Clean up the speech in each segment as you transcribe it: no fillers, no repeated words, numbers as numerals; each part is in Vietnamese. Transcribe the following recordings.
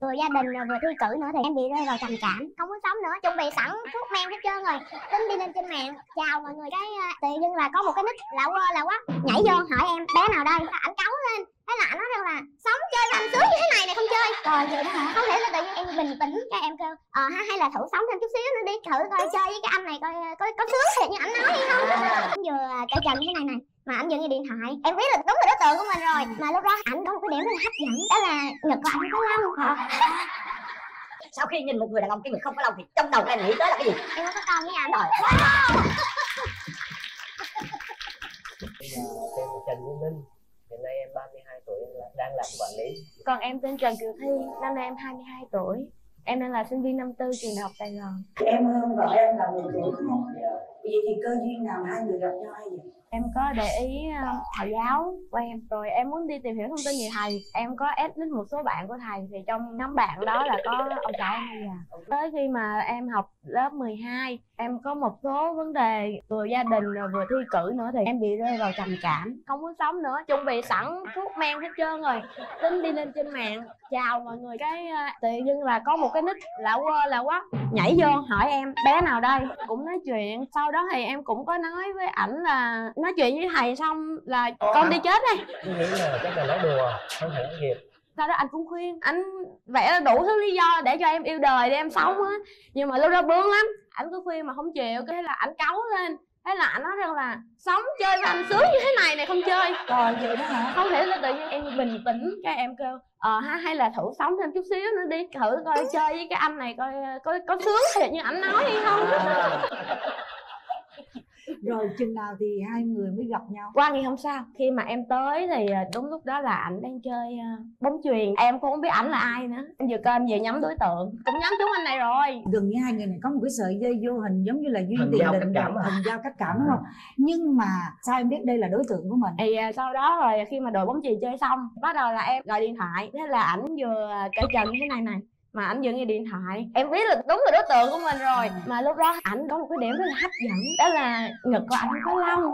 vừa gia đình rồi vừa thi cử nữa thì em bị rơi vào trầm cảm, không muốn sống nữa, chuẩn bị sẵn thuốc men hết trơn rồi, tính đi lên trên mạng chào mọi người cái tự dưng là có một cái nick lạ quá nhảy vô hỏi em bé nào đây, ảnh cáu lên. Thế là ảnh nói rằng là sống chơi với anh sướng như thế này này không chơi. Rồi vậy đó hả? Không thể là tự nhiên em bình tĩnh cái em kêu hay là thử sống thêm chút xíu nữa đi, thử coi chơi với cái anh này coi có sướng thiệt như ảnh nói hay không. Anh vừa cởi trần như thế này này mà ảnh vừa nghe điện thoại, em biết là đúng là đối tượng của mình rồi. Mà lúc đó ảnh có một cái điểm rất là hấp dẫn, đó là ngực của ảnh có lông. Sau khi nhìn một người đàn ông cái người không có lông thì trong đầu em nghĩ tới là cái gì? Em có con với anh rồi. Bây giờ tên là Trần Nguyên Minh, hiện nay em 32 tuổi, em đang làm quản lý. Còn em tên Trần Kiều Thi, năm nay em 22 tuổi. Em đang là sinh viên năm 4 trường đại học Sài Gòn. Em hơn vợ em là 10 tuổi đúng không? Vậy thì cơ duyên nào mà hai người gặp nhau hay vậy? Em có để ý thầy giáo của em, rồi em muốn đi tìm hiểu thông tin về thầy. Em có add link một số bạn của thầy, thì trong nhóm bạn đó là có ông xã em bây giờ. Tới khi mà em học lớp 12, em có một số vấn đề vừa gia đình rồi vừa thi cử nữa thì em bị rơi vào trầm cảm, không muốn sống nữa, chuẩn bị sẵn thuốc men hết trơn rồi, tính đi lên trên mạng chào mọi người cái tự dưng là có một cái nick lạ quá nhảy vô hỏi em bé nào đây, cũng nói chuyện. Sau đó thì em cũng có nói với ảnh là nói chuyện với thầy xong là con đi chết đây. Tôi nghĩ là chắc là nói đùa, không phải nói thiệt. Sau đó anh cũng khuyên, anh vẽ ra đủ thứ lý do để cho em yêu đời, để em sống á. Nhưng mà lúc đó bướng lắm, anh cứ khuyên mà không chịu, cái là anh cáu lên. Thế là anh nói rằng là sống chơi với anh sướng như thế này này không chơi. Rồi vậy đó hả? Không thể là tự nhiên em bình tĩnh cái em kêu hay là thử sống thêm chút xíu nữa đi, thử coi chơi với cái anh này coi có sướng thiệt như ảnh nói hay không. Rồi chừng nào thì hai người mới gặp nhau? Qua ngày hôm sau khi mà em tới thì đúng lúc đó là ảnh đang chơi bóng chuyền, em cũng không biết ảnh là ai nữa. Em vừa coi em vừa nhắm đối tượng, cũng nhắm trúng anh này rồi. Gần như hai người này có một cái sợi dây vô hình giống như là duyên Thần tiền giao định cách cảm à? thần giao cách cảm đúng không? Nhưng mà sao em biết đây là đối tượng của mình? Thì sau đó rồi khi mà đội bóng chuyền chơi xong, bắt đầu là em gọi điện thoại. Thế là ảnh vừa cởi trần như thế này này mà ảnh vừa nghe điện thoại, em biết là đúng là đối tượng của mình rồi. Mà lúc đó ảnh có một cái điểm rất là hấp dẫn, đó là ngực của ảnh có lông.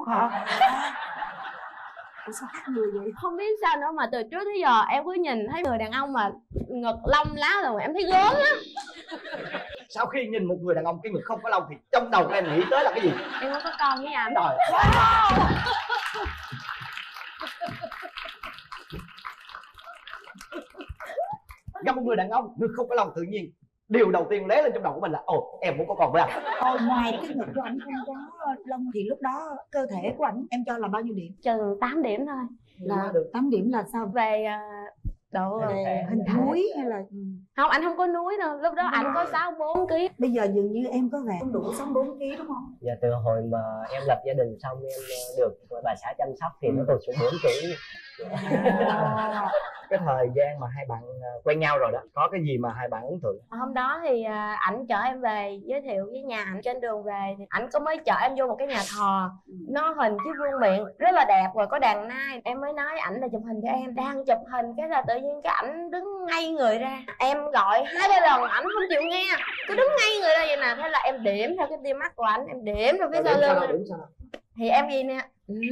Ủa sao khác người vậy? Không biết sao nữa mà từ trước tới giờ em cứ nhìn thấy người đàn ông mà ngực lông lá rồi em thấy gớm á. Sau khi nhìn một người đàn ông cái người không có lông thì trong đầu em nghĩ tới là cái gì? Em có con với anh. Rồi. Gặp một người đàn ông người không có lông, tự nhiên điều đầu tiên lóe lên trong đầu của mình là ồ, em muốn có con với anh. Ngoài cái ngực của ảnh không có lông thì lúc đó cơ thể của ảnh em cho là bao nhiêu điểm? Trừ 8 điểm thôi. Là được 8 điểm là sao? Về độ hình núi hay là không, anh không có núi đâu, lúc đó anh có 64 kg. bây giờ dường như em có vẻ không đủ 64 kg đúng không? Dạ từ hồi mà em lập gia đình xong em được bà xã chăm sóc thì nó tụt xuống 4 kg. Cái thời gian mà hai bạn quen nhau rồi đó, có cái gì mà hai bạn ấn tượng? Hôm đó thì ảnh chở em về, giới thiệu với nhà ảnh. Trên đường về thì ảnh có mới chở em vô một cái nhà thờ, nó hình chiếc vương miện rất là đẹp, rồi có đàn nai. Em mới nói ảnh là chụp hình cho em, đang chụp hình cái là tự nhiên cái ảnh đứng ngay người ra. Em gọi 2-3 lần ảnh không chịu nghe, cứ đứng ngay người ra vậy nè. Thế là em điểm theo cái tia mắt của ảnh, em điểm theo phía sau lưng. Thì em gì nè,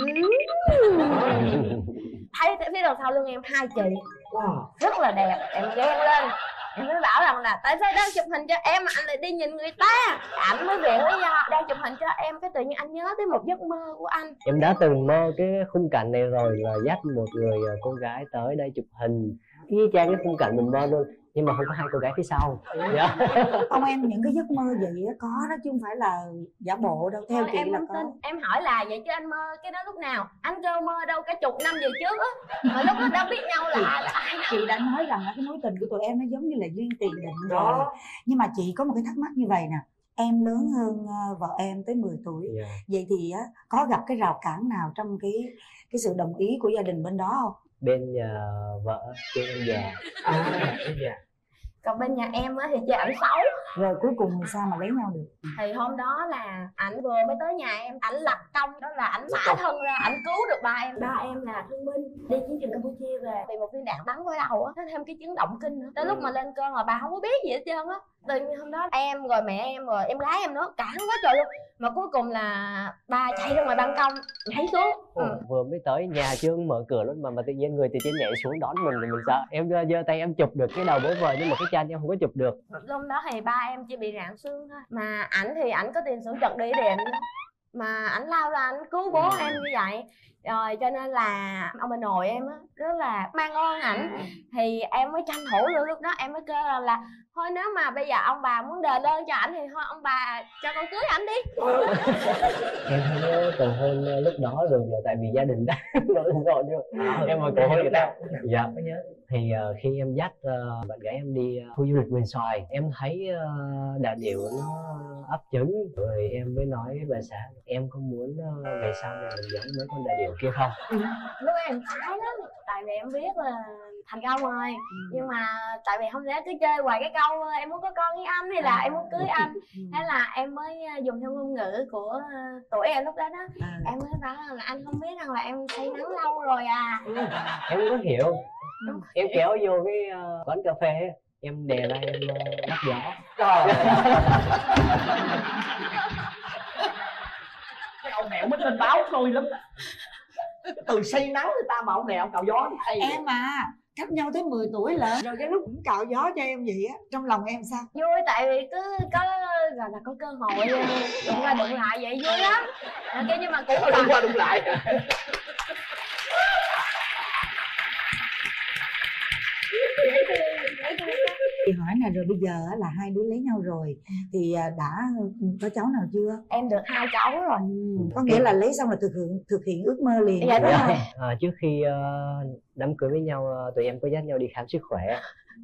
thấy phía đằng sau lưng em 2 chị rất là đẹp. Em ghen lên, em mới bảo rằng là tại sao đang chụp hình cho em mà anh lại đi nhìn người ta. Ảnh mới viện lý do đang chụp hình cho em, cái tự nhiên anh nhớ tới một giấc mơ của anh. Em đã từng mơ cái khung cảnh này rồi, là dắt một người cô gái tới đây chụp hình y chang cái khung cảnh mình mơ luôn, nhưng mà không có hai cô gái phía sau. Dạ. Ông em những cái giấc mơ vậy có đó chứ không phải là giả bộ đâu. Theo chị em là không có. tin. Em hỏi là vậy chứ anh mơ cái đó lúc nào? Anh kêu mơ đâu cả chục năm về trước á, mà lúc đó đã biết nhau là ai. Chị đã nói rằng là cái mối tình của tụi em nó giống như là duyên tiền định rồi. Nhưng mà chị có một cái thắc mắc như vậy nè, em lớn hơn vợ em tới 10 tuổi. Vậy thì á, có gặp cái rào cản nào trong cái sự đồng ý của gia đình bên đó không? Bên nhà vợ kêu em già. Còn bên nhà em á thì chơi ảnh xấu. Rồi cuối cùng thì sao mà lấy nhau được? Thì hôm đó là ảnh vừa mới tới nhà em, ảnh lập công đó là ảnh xả thân ra, ảnh cứu được ba em. Ba em là thương binh đi chiến trường Campuchia về, vì một viên đạn bắn vào đầu á, thêm cái chứng động kinh nữa. Tới lúc mà lên cơn là bà không có biết gì hết trơn á. Tự nhiên hôm đó em rồi mẹ em rồi em gái em nữa cản quá trời luôn, mà cuối cùng là ba chạy ra ngoài ban công nhảy xuống. Vừa mới tới nhà chưa mở cửa luôn mà tự nhiên người từ trên nhảy xuống đón mình thì mình sợ. Em giơ tay em chụp được cái đầu bố vợ nhưng mà cái chân em không có chụp được. Lúc đó thì ba em chỉ bị rạn xương thôi, mà ảnh thì ảnh có tiền sử trật địa điện mà ảnh lao ra ảnh cứu bố em như vậy. Rồi cho nên là ông bà nội em á rất là mang ơn ảnh, thì em mới tranh thủ được. Lúc đó em mới kêu là thôi nếu mà bây giờ ông bà muốn đền ơn cho ảnh thì thôi ông bà cho con cưới ảnh đi. Em không có cầu hôn lúc đó rồi là tại vì gia đình đã rồi em mà cầu hôn người ta. Dạ thì khi em dắt bạn gái em đi khu du lịch Vườn Xoài, em thấy đà điểu nó ấp trứng rồi em mới nói với bà xã em có muốn về sau này mình giống mấy con đà điểu kia không. Lúc em thái lắm, tại vì em biết là thành công rồi, nhưng mà tại vì không lẽ cứ chơi hoài cái câu em muốn có con với anh hay là em muốn cưới anh, thế là em mới dùng theo ngôn ngữ của tuổi em lúc đó đó. Em mới bảo là anh không biết rằng là em say nắng lâu rồi à. Em có hiểu. Em kéo vô cái quán cà phê ấy, em đè ra em bắt gió. Cái ông mẹo mới lên báo tôi lắm. Cái từ say nắng người ta mà ông này ông cạo gió hay Em à, cách nhau tới 10 tuổi lận rồi cái lúc cũng cạo gió cho em vậy á, trong lòng em sao? Vui, tại vì cứ có gọi là có cơ hội đụng qua đụng lại vậy vui lắm. Cái nhưng mà cũng là đụng qua đụng lại. Thì hỏi là rồi bây giờ á, là hai đứa lấy nhau rồi thì đã có cháu nào chưa? em được 2 cháu rồi. Có nghĩa là lấy xong là thực hiện ước mơ liền. Dạ đúng rồi. Trước khi đám cưới với nhau tụi em có dắt nhau đi khám sức khỏe.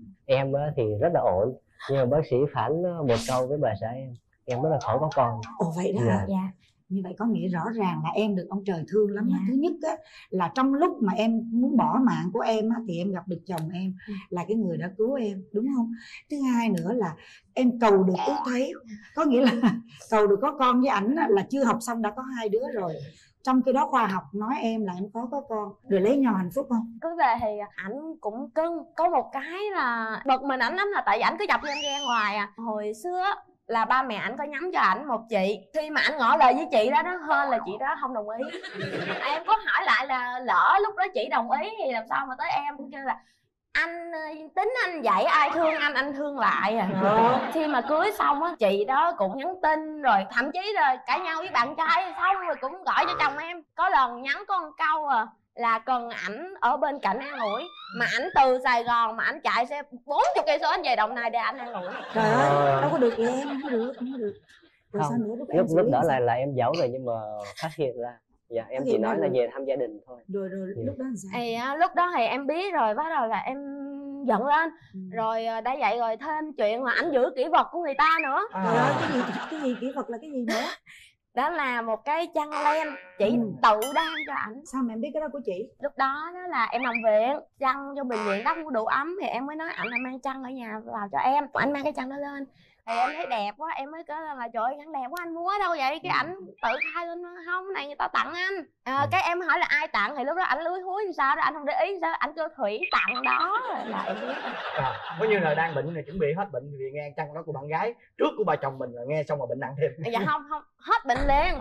Em thì rất là ổn, nhưng mà bác sĩ phán một câu với bà xã em rất là khó có con. Ồ vậy đó hả? Dạ. Như vậy có nghĩa rõ ràng là em được ông trời thương lắm. Thứ nhất á, là trong lúc mà em muốn bỏ mạng của em á, thì em gặp được chồng em là cái người đã cứu em, đúng không? Thứ hai nữa là em cầu được ước thấy, có nghĩa là cầu được có con với ảnh là chưa học xong đã có 2 đứa rồi. Trong khi đó khoa học nói em là em khó có con, rồi lấy nhau hạnh phúc không? Cứ về thì ảnh cũng cưng, có một cái là bực mình ảnh lắm là tại vì ảnh cứ chọc em ghen hoài à. Hồi xưa là ba mẹ ảnh có nhắm cho ảnh một chị, khi mà ảnh ngỏ lời với chị đó, nó hơn là chị đó không đồng ý. Em có hỏi lại là lỡ lúc đó chị đồng ý thì làm sao mà tới em cũng kêu là anh tính anh vậy ai thương anh thương lại à. Khi mà cưới xong á, chị đó cũng nhắn tin rồi thậm chí là cãi nhau với bạn trai xong rồi cũng gọi cho chồng em. Có lần nhắn có một câu là cần ảnh ở bên cạnh an ủi, mà ảnh từ Sài Gòn mà ảnh chạy xe 40 cây số anh về Đồng Nai để ảnh an ủi. Trời ơi, đâu có được vậy em, không có được. Rồi Không, sao nữa? lúc đó là em giấu rồi nhưng mà phát hiện ra. Dạ em chỉ nói là về thăm gia đình thôi. Rồi lúc đó làm sao? Thì lúc đó thì em biết rồi, bắt đầu là em giận lên. Rồi đã vậy rồi thêm chuyện là ảnh giữ kỷ vật của người ta nữa. Trời ơi, cái gì kỹ thuật là cái gì nữa? Đó là một cái chăn len chị tự đan cho ảnh. Sao mà em biết cái đó của chị? Lúc đó là em nằm viện, chăn cho bệnh viện đắp không đủ ấm thì em mới nói ảnh là mang chăn ở nhà vào cho em. Ảnh mang cái chăn đó lên thì em thấy đẹp quá, em mới kêu là trời ơi chăn đẹp quá anh mua ở đâu vậy? Cái ảnh tự khai lên không, cái này người ta tặng anh. Cái em hỏi là ai tặng thì lúc đó ảnh lúi húi làm sao đó, anh không để ý sao, ảnh kêu Thủy tặng đó là em biết. Có như là đang bệnh này chuẩn bị hết bệnh thì nghe chăn đó của bạn gái trước của bà chồng mình là nghe xong mà bệnh nặng thêm. Dạ không hết bệnh liền.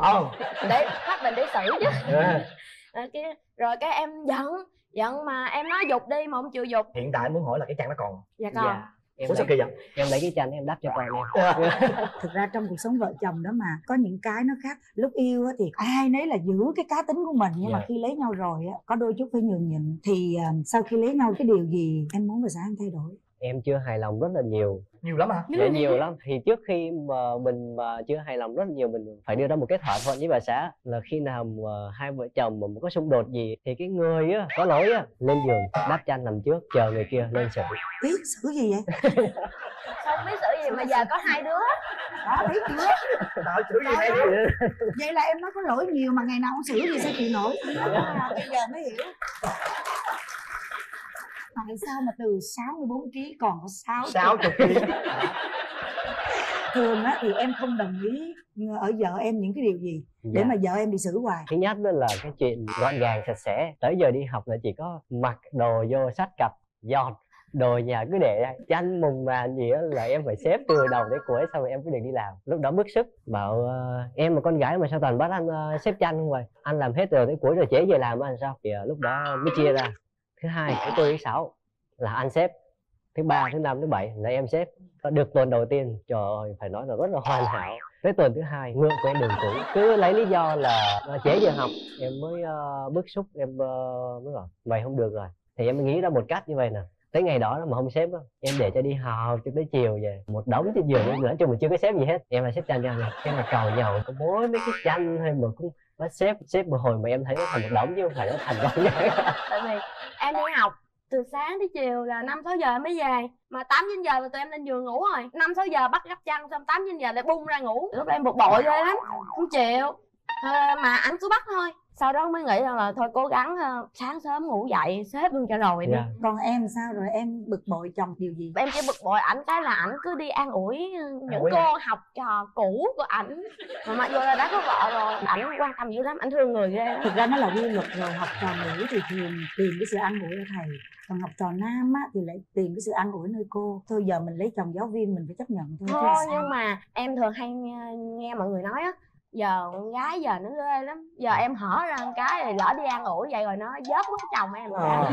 Để hết bệnh để xử chứ. Rồi cái em giận mà em nói dục đi mà không chịu dục. Hiện tại muốn hỏi là cái chăn nó còn? Dạ còn. Em ủa sao kỳ vậy? Em lấy cái chăn em đắp cho con em. Thực ra trong cuộc sống vợ chồng đó mà có những cái nó khác. Lúc yêu thì ai nấy là giữ cái cá tính của mình, nhưng mà khi lấy nhau rồi có đôi chút phải nhường nhịn. Thì sau khi lấy nhau cái điều gì em muốn bà xã em thay đổi? Em chưa hài lòng rất là nhiều. Nhiều lắm hả? Dạ nhiều lắm. Thì trước khi mà mình chưa hài lòng rất là nhiều, mình phải đưa ra một cái thỏa thuận với bà xã là khi nào mà hai vợ chồng mà có xung đột gì thì cái người có lỗi lên giường đắp chăn nằm trước, chờ người kia lên xử. Biết xử gì vậy? Không biết xử gì mà giờ có 2 đứa. Đó biết chưa? Tạo xử gì hay đi. Vậy là em nói có lỗi nhiều mà ngày nào không xử gì sao chịu nổi? Bây giờ mới hiểu. Tại sao mà từ 64 kg còn có 60 kg? Thường thì em không đồng ý ở vợ em những cái điều gì để mà vợ em bị xử hoài? Thứ nhất đó là cái chuyện gọn gàng sạch sẽ. Tới giờ đi học là chỉ có mặc đồ vô xách cặp giọt đồ nhà cứ để đây chăn mùng màn gì đó là em phải xếp từ đầu tới cuối, xong rồi em cứ được đi làm. Lúc đó bức xúc bảo em là con gái mà sao toàn bắt anh xếp chăn không vậy, anh làm hết từ tới cuối rồi trễ giờ làm anh sao. Thì lúc đó mới chia ra thứ hai, thứ tư, thứ sáu là anh xếp, thứ ba, thứ năm, thứ bảy là em xếp. Được tuần đầu tiên trời ơi phải nói là rất là hoàn hảo. Tới tuần thứ hai ngược quay đường cũ, cứ lấy lý do là trễ giờ học, em mới bức xúc, em mới bảo mày không được rồi. Thì em nghĩ ra một cách như vậy nè, tới ngày đó mà không xếp đó, em để cho đi học cho tới chiều về một đống trên giường em nữa, chứ mình chưa có xếp gì hết. Em là xếp chăn cho anh, cái là cầu nhau có mỗi mấy cái chăn hay mà cũng bắt xếp một hồi mà em thấy nó thành một đống chứ không phải nó thành con gái. Tại vì em đi học từ sáng tới chiều là 5-6 giờ em mới về, mà 8-9 giờ là tụi em lên giường ngủ rồi. 5-6 giờ bắt gấp chăn xong 8-9 giờ lại bung ra ngủ. Lúc đó em bực bội ghê lắm, không chịu. Mà anh cứ bắt thôi. Sau đó mới nghĩ rằng là thôi cố gắng sáng sớm ngủ dậy xếp luôn cho rồi đi. Còn em sao rồi, em bực bội chồng điều gì? Em chỉ bực bội ảnh cái là ảnh cứ đi an ủi những cô học trò cũ của ảnh, mà mặc dù là đã có vợ rồi ảnh quan tâm dữ lắm, ảnh thương người ghê. Thực ra nó là quy luật rồi, học trò nữ thì thường tìm cái sự an ủi ở thầy, còn học trò nam á thì lại tìm cái sự an ủi nơi cô. Thôi giờ mình lấy chồng giáo viên mình phải chấp nhận thôi. Nhưng mà em thường hay nghe mọi người nói á, giờ con gái giờ nó ghê lắm, giờ em hở ra một cái rồi lỡ đi an ủi vậy rồi nó vớt mất chồng em.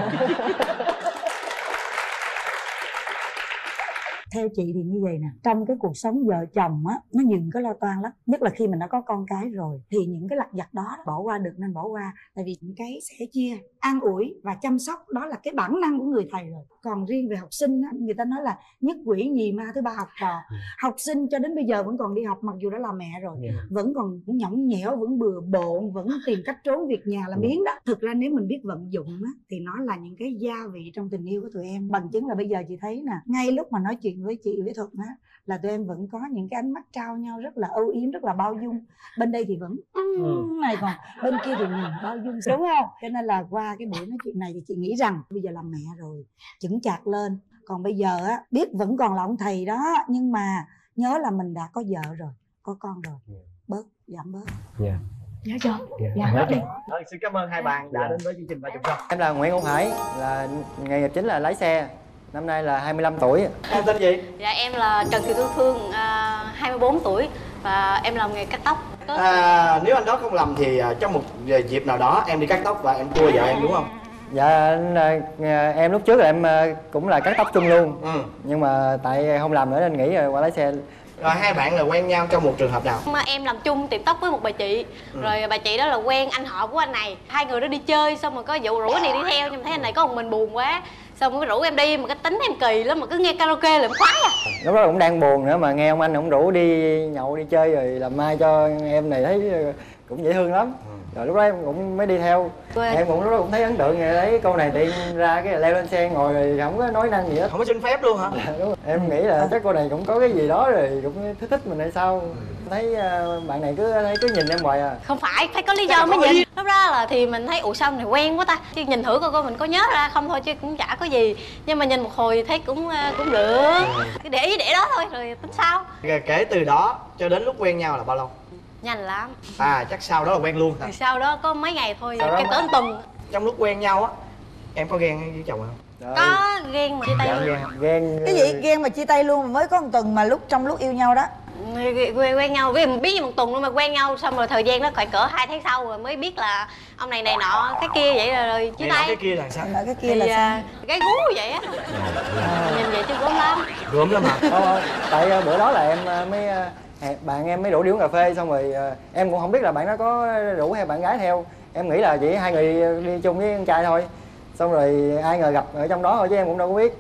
Theo chị thì như vậy nè, trong cái cuộc sống vợ chồng á, nó nhìn có lo toan lắm, nhất là khi mình đã có con cái rồi thì những cái lặt vặt đó bỏ qua được nên bỏ qua, tại vì những cái sẻ chia, an ủi và chăm sóc đó là cái bản năng của người thầy rồi. Còn riêng về học sinh á, người ta nói là nhất quỷ nhì ma thứ ba học trò. Học sinh cho đến bây giờ vẫn còn đi học mặc dù đã là mẹ rồi, vẫn còn nhõng nhẽo, vẫn bừa bộn, vẫn tìm cách trốn việc nhà làm biếng đó. Thực ra nếu mình biết vận dụng á thì nó là những cái gia vị trong tình yêu của tụi em. Bằng chứng là bây giờ chị thấy nè, ngay lúc mà nói chuyện với chị với Thuận á là tụi em vẫn có những cái ánh mắt trao nhau rất là âu yếm, rất là bao dung. Bên đây thì vẫn này, còn bên kia thì nhìn bao dung, đúng không? Cho nên là qua cái buổi nói chuyện này thì chị nghĩ rằng bây giờ làm mẹ rồi chững chạc lên. Còn bây giờ á, biết vẫn còn là ông thầy đó, nhưng mà nhớ là mình đã có vợ rồi, có con rồi, bớt, giảm bớt. Nhớ chưa? Giảm bớt đi. Xin cảm ơn hai bạn đã đến với chương trình 30 Show. Em là Nguyễn Hữu Hải, là nghề nghiệp chính là lái xe. Năm nay là 25 tuổi. Em tên gì? Dạ em là Trần Thị Thu Phương, 24 tuổi và em làm nghề cắt tóc. Nếu anh đó không lầm thì trong một dịp nào đó em đi cắt tóc và em cua vợ em đúng không? Dạ em lúc trước là em cũng là cắt tóc chung luôn. Nhưng mà tại không làm nữa nên nghỉ rồi qua lái xe. Rồi hai bạn là quen nhau trong một trường hợp nào? Mà em làm chung tiệm tóc với một bà chị. Rồi bà chị đó là quen anh họ của anh này. Hai người đó đi chơi xong rồi có vụ rủ anh này đi theo, nhưng mà thấy anh này có một mình buồn quá. Xong mới rủ em đi, mà cái tính em kỳ lắm mà cứ nghe karaoke là em khoái à. Lúc đó cũng đang buồn nữa mà nghe ông anh cũng rủ đi nhậu đi chơi rồi làm mai cho em này, thấy cũng dễ thương lắm. Rồi lúc đó em cũng mới đi theo. Em cũng lúc đó cũng thấy ấn tượng, thấy cô này tiện ra cái leo lên xe ngồi rồi không có nói năng gì hết. Không có xin phép luôn hả? Đúng rồi. Em nghĩ là chắc cô này cũng có cái gì đó rồi cũng thích mình hay sao. Thấy bạn này cứ nhìn em hoài à. Không phải có lý do mới nhìn. Lúc đó là thì mình thấy ủa sao này quen quá ta, chứ nhìn thử coi mình có nhớ ra không thôi chứ cũng chả có gì. Nhưng mà nhìn một hồi thấy cũng được, cứ để ý để đó thôi rồi tính sao. Kể từ đó cho đến lúc quen nhau là bao lâu? Nhanh lắm. Chắc sau đó là quen luôn hả? Sau đó có mấy ngày thôi, cái tới tuần. Trong lúc quen nhau á em có ghen với chồng không? Có ghen mà chia tay luôn. Ghen cái gì ghen mà chia tay luôn mà mới có một tuần mà trong lúc yêu nhau đó. Quen nhau với biết như một tuần luôn mà quen nhau, xong rồi thời gian nó khoảng cỡ 2 tháng sau rồi mới biết là ông này nọ cái kia vậy rồi chia tay. Cái kia là sao? Cái kia là sao? Cái gú vậy á. Nhìn vậy chứ gớm lắm. Gớm lắm hả? Tại bữa đó là em mới bạn em mới rủ đi uống cà phê, xong rồi em cũng không biết là bạn đó có rủ hay bạn gái theo. Em nghĩ là chỉ hai người đi chung với con trai thôi. Xong rồi ai ngờ gặp ở trong đó thôi chứ em cũng đâu có biết.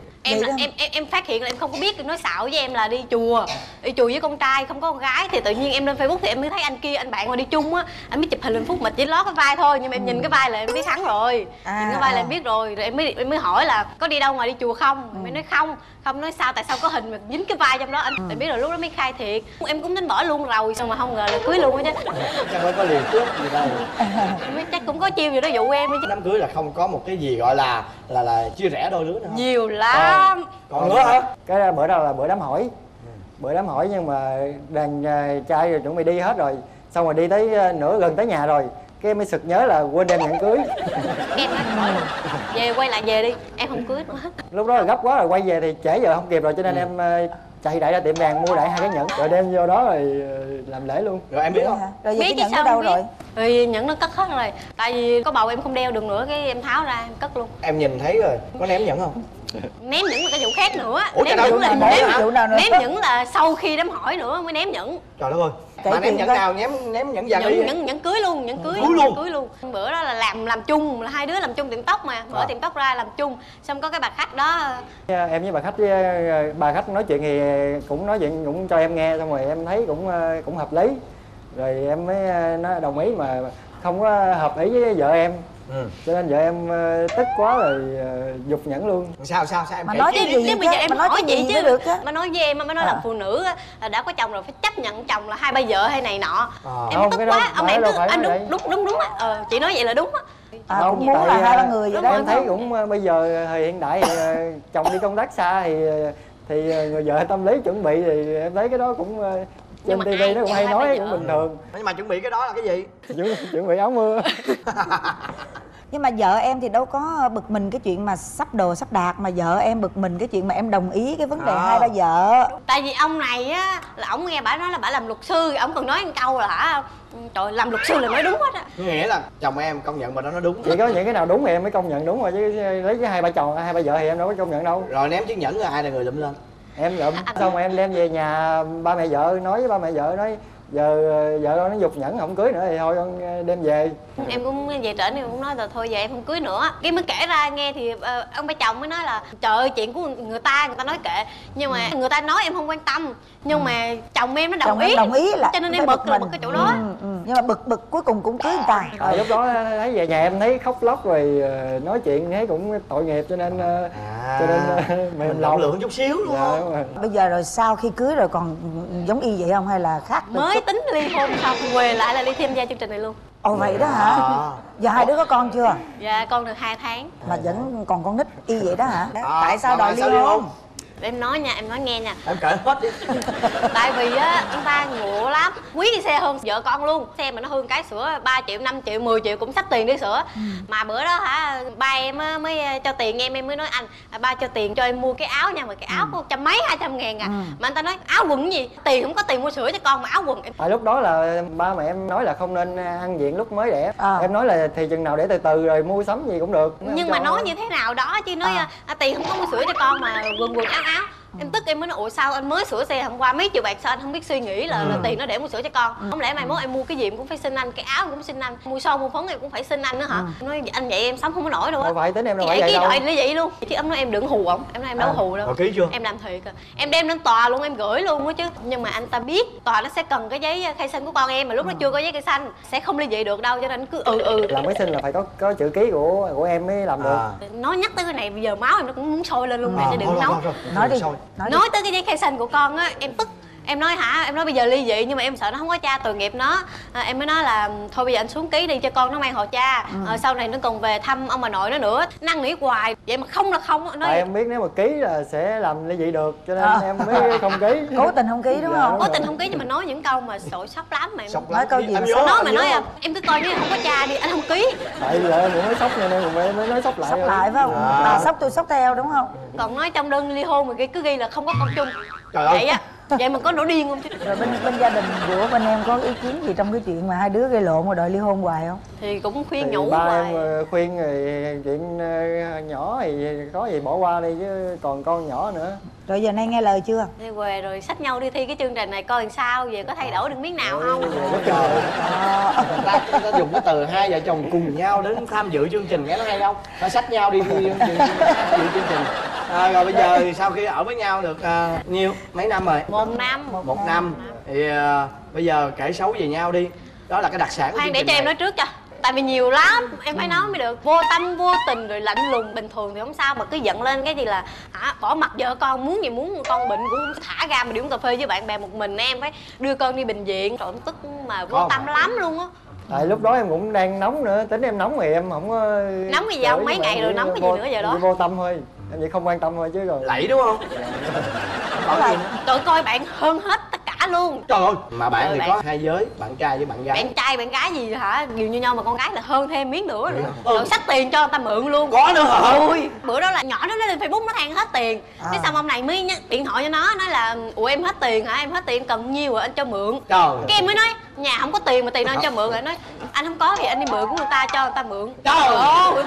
Em phát hiện là em không có biết, nói xạo với em là đi chùa với con trai không có con gái, thì tự nhiên em lên Facebook thì em mới thấy anh kia, anh bạn mà đi chung á, anh mới chụp hình lên phút mà chỉ lót cái vai thôi, nhưng mà em nhìn cái vai là em biết hắn rồi. Nhìn cái vai là em biết rồi em mới hỏi là có đi đâu ngoài đi chùa không. Mới nói không nói sao, tại sao có hình mà dính cái vai trong đó anh. Em biết rồi, lúc đó mới khai thiệt. Em cũng tính bỏ luôn rồi, xong mà không ngờ là cưới luôn á chứ. Chắc mới có liều trước gì đâu. Chắc cũng có chiêu gì đó dụ em chứ. Đám cưới là không có một cái gì gọi là chia rẽ đôi lứa nữa không? Nhiều lắm. Còn nữa hả? Cái bữa đó là bữa đám hỏi. Bữa đám hỏi nhưng mà đàn trai rồi chuẩn bị đi hết rồi. Xong rồi đi tới gần tới nhà rồi, cái em mới sực nhớ là quên đem nhẫn cưới. Em nói về quay lại về đi, em không cưới nữa. Lúc đó là gấp quá rồi, quay về thì trễ giờ không kịp rồi, cho nên em chạy đại ra tiệm vàng mua đại 2 cái nhẫn rồi đem vô đó rồi làm lễ luôn. Rồi em biết không? Rồi Biết cái nhẫn ở đâu rồi? Rồi nhẫn nó cất hết rồi. Tại vì có bầu em không đeo được nữa, cái em tháo ra em cất luôn. Em nhìn thấy rồi, có ném nhẫn không? Ném nhẫn là cái vụ khác nữa. Ủa, ném trời nhẫn ơi, là ném nhẫn là sau khi đám hỏi nữa mới ném nhẫn. Trời đất ơi. Kể Mà ném chuyện nhẫn coi. nào? Ném nhẫn vàng đi. Nhẫn cưới luôn, nhẫn cưới luôn. Bữa đó là làm chung, là 2 đứa làm chung tiệm tóc mà. Mở tiệm tóc ra làm chung. Xong có cái bà khách đó. Em với bà khách nói chuyện thì cũng nói chuyện cũng cho em nghe, xong rồi em thấy cũng hợp lý. Rồi em mới nó đồng ý, mà không có hợp ý với vợ em. Cho nên vợ em tức quá rồi giục nhẫn luôn. Sao em mà kể nói chi cái đi. gì Chứ bây giờ em mà nói hỏi cái chị gì chứ mới được á. mà nói với em, mới nói là phụ nữ là đã có chồng rồi phải chấp nhận chồng là 2-3 vợ hay này nọ. Em Không, tức cái quá, đó ông này đâu cứ phải anh nói đúng á. Chị nói vậy là đúng á. Cũng muốn là 2-3 người vậy đó. Em thấy cũng bây giờ thời hiện đại thì chồng đi công tác xa thì người vợ tâm lý chuẩn bị, thì em thấy cái đó cũng trên tivi nó cũng hay nói, cũng bình thường. Nhưng mà chuẩn bị cái đó là cái gì? Chuẩn bị áo mưa. Nhưng mà vợ em thì đâu có bực mình cái chuyện mà sắp đồ sắp đạt, mà vợ em bực mình cái chuyện mà em đồng ý cái vấn đề 2-3 vợ. Tại vì ông này á là ổng nghe bả nói là bả làm luật sư, ổng còn nói một câu là hả, trời làm luật sư là nói đúng hết á. Nghĩa là chồng em công nhận mà nó nói đúng. Chỉ có những cái nào đúng thì em mới công nhận đúng rồi, chứ lấy cái 2-3 chồng 2-3 vợ thì em đâu có công nhận đâu. Rồi ném chiếc nhẫn rồi ai là người lụm lên? Em lụm xong rồi em đem về nhà ba mẹ vợ, nói với ba mẹ vợ, nói giờ vợ con nó giục nhẫn không cưới nữa thì thôi con đem về. Em cũng về trển em cũng nói là thôi giờ em không cưới nữa. Cái mới kể ra nghe thì ông ba chồng mới nói là trời ơi chuyện của người ta nói kệ, nhưng mà người ta nói em không quan tâm, nhưng mà chồng em nó đồng ý là cho nên em bực là bực cái chỗ đó. Nhưng mà bực cuối cùng cũng cưới người ta. Lúc đó thấy về nhà em thấy khóc lóc rồi nói chuyện thấy cũng tội nghiệp, cho nên mềm lòng lượng chút xíu đúng không? Bây giờ rồi sau khi cưới rồi còn giống y vậy không hay là khác? Mới tính ly hôn xong quê lại là đi tham gia chương trình này luôn. Ồ vậy đó hả? Giờ 2 đứa có con chưa? Dạ con được 2 tháng. Mà vẫn còn con nít y vậy đó hả? Tại sao đòi ly hôn? Em nói nha, em nói nghe nha. Em kể hết đi. Tại vì á anh ta ngộ lắm, quý cái xe hơn vợ con luôn. Xe mà nó hư cái sửa 3 triệu, 5 triệu, 10 triệu cũng xách tiền đi sửa. Mà bữa đó hả, ba em á mới cho tiền em mới nói anh ba cho tiền cho em mua cái áo nha, mà cái áo có 100 mấy 200 ngàn à. Mà anh ta nói áo quần gì, tiền không có tiền mua sữa cho con mà áo quần. Tại lúc đó là ba mẹ em nói là không nên ăn diện lúc mới đẻ. Em nói là thì chừng nào để từ từ rồi mua sắm gì cũng được. Nhưng mà nói như thế nào đó chứ nói tiền không có mua sữa cho con mà quần áo. Em tức em mới nói ủa sao anh mới sửa xe hôm qua mấy triệu bạc, sao anh không biết suy nghĩ là tiền nó để mua sữa cho con. Không lẽ mai mốt em mua cái gì em cũng phải xin anh, cái áo cũng xin anh, mua son mua phấn em cũng phải xin anh nữa hả? Nói anh vậy em sống không có nổi đâu á. Đâu phải tính em đâu phải vậy đâu. Vậy vậy luôn. Chứ em nói em đừng hù ổng, em nói em đâu hù đâu. Ký chưa? Em làm thiệt à. Em đem lên tòa luôn, em gửi luôn á chứ. Nhưng mà anh ta biết tòa nó sẽ cần cái giấy khai sinh của con em, mà lúc nó chưa có giấy khai sinh sẽ không ly dị được đâu, cho nên cứ làm khai sinh là phải có chữ ký của em mới làm được. Nói nhắc tới cái này bây giờ máu em nó cũng muốn sôi lên luôn nè, chứ đừng nấu. Nói đi. Nói tới cái giấy khai sinh của con á em tức. Em nói hả, em nói bây giờ ly dị nhưng mà em sợ nó không có cha, tội nghiệp nó. Em mới nói là thôi bây giờ anh xuống ký đi cho con nó mang họ cha. Sau này nó còn về thăm ông bà nội nó nữa. Năn nỉ hoài vậy mà không là không. Nói tại em biết nếu mà ký là sẽ làm ly dị được, cho nên em mới không ký. Cố tình không ký đúng không? Cố tình không ký nhưng mà nói những câu mà sội sốc lắm mà em. Nói câu gì mà nói mà nói em cứ coi như không có cha đi, anh không ký. Tại là em cũng nói sốc nên em mới nói sốc lại. Sốc lại phải không? Bà sốc tôi sốc theo đúng không? Còn nói trong đơn ly hôn mà cứ ghi là không có con chung. Trời ơi. Vậy á. Vậy mà có nổi điên không chứ? Rồi bên gia đình của bên em có ý kiến gì trong cái chuyện mà 2 đứa gây lộn rồi đòi ly hôn hoài không? Thì cũng khuyên thì nhủ ba hoài. em khuyên rồi chuyện nhỏ thì có gì bỏ qua đi chứ còn con nhỏ nữa. Rồi giờ nay nghe lời chưa? Đi về rồi xách nhau đi thi cái chương trình này coi làm sao, về có thay đổi được miếng nào không? Ta dùng cái từ 2 vợ chồng cùng nhau đến tham dự chương trình nghe nó hay không? Ta xách nhau đi tham dự chương trình. Rồi bây giờ thì sau khi ở với nhau được nhiêu mấy năm rồi? 1 năm. 1 năm thì bây giờ kể xấu về nhau đi. Đó là cái đặc sản của Khoan chương để trình cho này. em nói trước cho. Tại vì nhiều lắm, em phải nói mới được. Vô tâm, vô tình rồi lạnh lùng bình thường thì không sao, mà cứ giận lên cái gì là bỏ mặt vợ con, muốn gì muốn con bệnh cũng không thả ra mà đi uống cà phê với bạn bè một mình, em phải đưa con đi bệnh viện. Trời ơi, tức mà vô tâm lắm luôn á. Tại lúc đó em cũng đang nóng nữa, tính em nóng thì em không có nóng cái gì không, mấy ngày rồi nóng cái gì nữa giờ đó. Vô tâm thôi, em chỉ không quan tâm thôi chứ rồi lẫy đúng không? Trời coi bạn hơn hết tất cả cả luôn. Trời ơi, mà bạn thì có hai giới, bạn trai với bạn gái. Bạn trai bạn gái gì hả, nhiều như nhau mà con gái là hơn thêm miếng nữa nữa. Rồi xách tiền cho người ta mượn luôn. Có nữa hả? Ôi, bữa đó là nhỏ đó nó lên Facebook nó than hết tiền. Thế xong ông này mới nhắn điện thoại cho nó nói là ủa em hết tiền hả, em hết tiền cần nhiêu rồi anh cho mượn. Trời. Cái em mới nói nhà không có tiền mà tiền đâu anh cho mượn, rồi nói anh không có thì anh đi mượn của người ta cho người ta mượn. Trời ơi.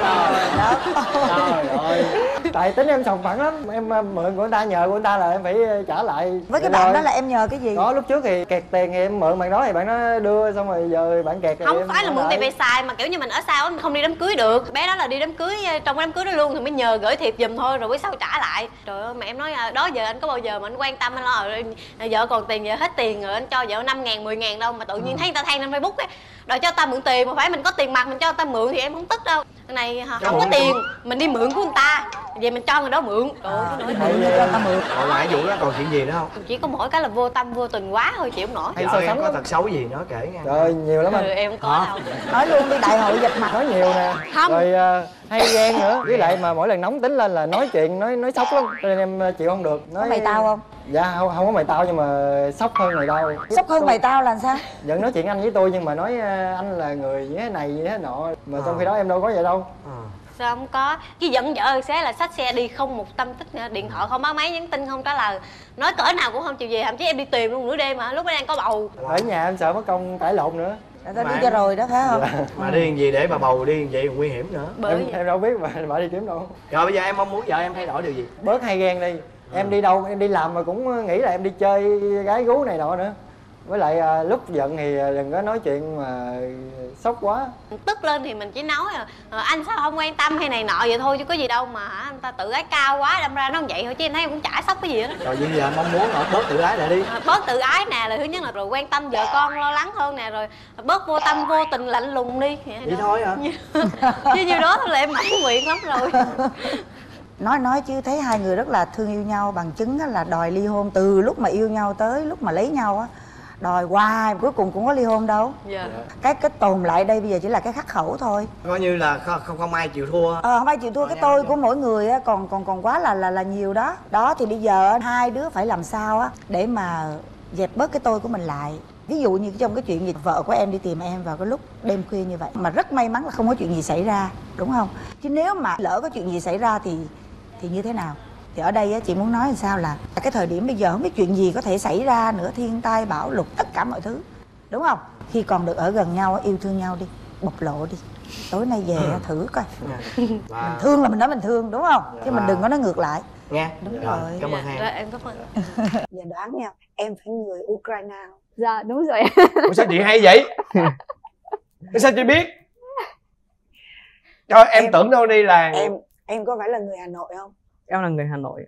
Trời ơi. Tại tính em sòng phẳng lắm, em mượn của người ta, nhờ của người ta là em phải trả lại. Với cái bạn đó là em nhờ cái gì? Có lúc trước thì kẹt tiền thì em mượn bạn đó thì bạn đó đưa, xong rồi giờ bạn kẹt. Không phải là mượn tiền về xài mà kiểu như mình ở xa mình không đi đám cưới được. Bé đó là đi đám cưới, trong cái đám cưới đó luôn thì mới nhờ gửi thiệp giùm thôi, rồi bữa sau trả lại. Trời ơi, mẹ em nói đó giờ anh có bao giờ mà anh quan tâm anh lo vợ còn tiền, vợ hết tiền rồi anh cho vợ 5.000 10.000 đâu mà tự nhiên thấy người ta than trên Facebook ấy, đòi cho ta mượn tiền mà phải mình có tiền mặt mình cho người ta mượn thì em không tức đâu. Cái này không có tiền mình đi mượn của người ta về mình cho người đó mượn. Trời ơi, cho người ta mượn. Còn ngoài vụ đó còn chuyện gì nữa không? chỉ có mỗi cái là vô tâm vô tình quá thôi, chịu không nổi. Vợ em có tật xấu gì nó kể nghe. Trời ơi, nhiều lắm anh. Em không có đâu. Nói luôn đi, đại hội dập mặt. Nói nhiều nè. Không. Rồi hay ghen nữa, với lại mà mỗi lần nóng tính lên là nói chuyện nói sốc lắm, cho nên em chịu không được. Nói Có mày tao không? Dạ không có mày tao, nhưng mà sốc hơn mày tao. Sốc hơn mày tao là sao? Vẫn nói chuyện anh với tôi nhưng mà nói anh là người như thế này như thế nọ, mà trong khi đó em đâu có vậy đâu. Sao không có, cái giận vợ xé là xách xe đi không một tâm tích nữa, điện thoại không báo máy, nhắn tin không trả lời, nói cỡ nào cũng không chịu về, thậm chí em đi tìm luôn nửa đêm mà lúc đó đang có bầu. Ở nhà em sợ mất công cãi lộn nữa. Tao đi cho rồi đó phải không? Mà đi làm gì để bà bầu đi vậy nguy hiểm nữa. Em đâu biết mà bà đi kiếm đâu. Rồi bây giờ em mong muốn vợ em thay đổi điều gì? Bớt hay ghen đi. Em đi đâu em đi làm mà cũng nghĩ là em đi chơi gái gú này nọ nữa. Với lại lúc giận thì đừng có nói chuyện mà sốc quá. Tức lên thì mình chỉ nói anh sao không quan tâm hay này nọ vậy thôi chứ có gì đâu mà anh ta tự ái cao quá đâm ra nó không vậy thôi, chứ em thấy em cũng chả sốc cái gì hết. Rồi bây giờ mong muốn họ bớt tự ái lại đi. Bớt tự ái nè, là thứ nhất là rồi quan tâm vợ con lo lắng hơn nè, rồi bớt vô tâm vô tình lạnh lùng đi. Vậy thôi hả? Chứ nhiêu đó thôi là em mãn nguyện lắm rồi. Nói chứ thấy hai người rất là thương yêu nhau, bằng chứng là đòi ly hôn từ lúc mà yêu nhau tới lúc mà lấy nhau á, đòi hoài cuối cùng cũng có ly hôn đâu. Dạ. Cái tồn lại đây bây giờ chỉ là cái khắc khẩu thôi, coi như là không ai chịu thua. Không ai chịu thua. Cái tôi của mỗi người á còn quá là nhiều đó. Đó thì bây giờ hai đứa phải làm sao á để mà dẹp bớt cái tôi của mình lại. Ví dụ như trong cái chuyện gì vợ của em đi tìm em vào cái lúc đêm khuya như vậy mà rất may mắn là không có chuyện gì xảy ra, đúng không? Chứ nếu mà lỡ có chuyện gì xảy ra thì như thế nào? Thì ở đây á, chị muốn nói làm sao là cái thời điểm bây giờ không biết chuyện gì có thể xảy ra nữa, thiên tai bão lụt tất cả mọi thứ, đúng không? Khi còn được ở gần nhau yêu thương nhau đi, bộc lộ đi, tối nay về thử coi. Mình thương là mình nói mình thương, đúng không? Chứ mình đừng có nói ngược lại nghe. Đúng rồi. Cảm ơn em. Rồi em cảm ơn. Giờ đoán nha, em phải người Ukraine. Dạ đúng rồi. Ủa sao chị hay vậy? Sao chị biết? Trời em tưởng đâu đi là Em có phải là người Hà Nội không? Em là người Hà Nội.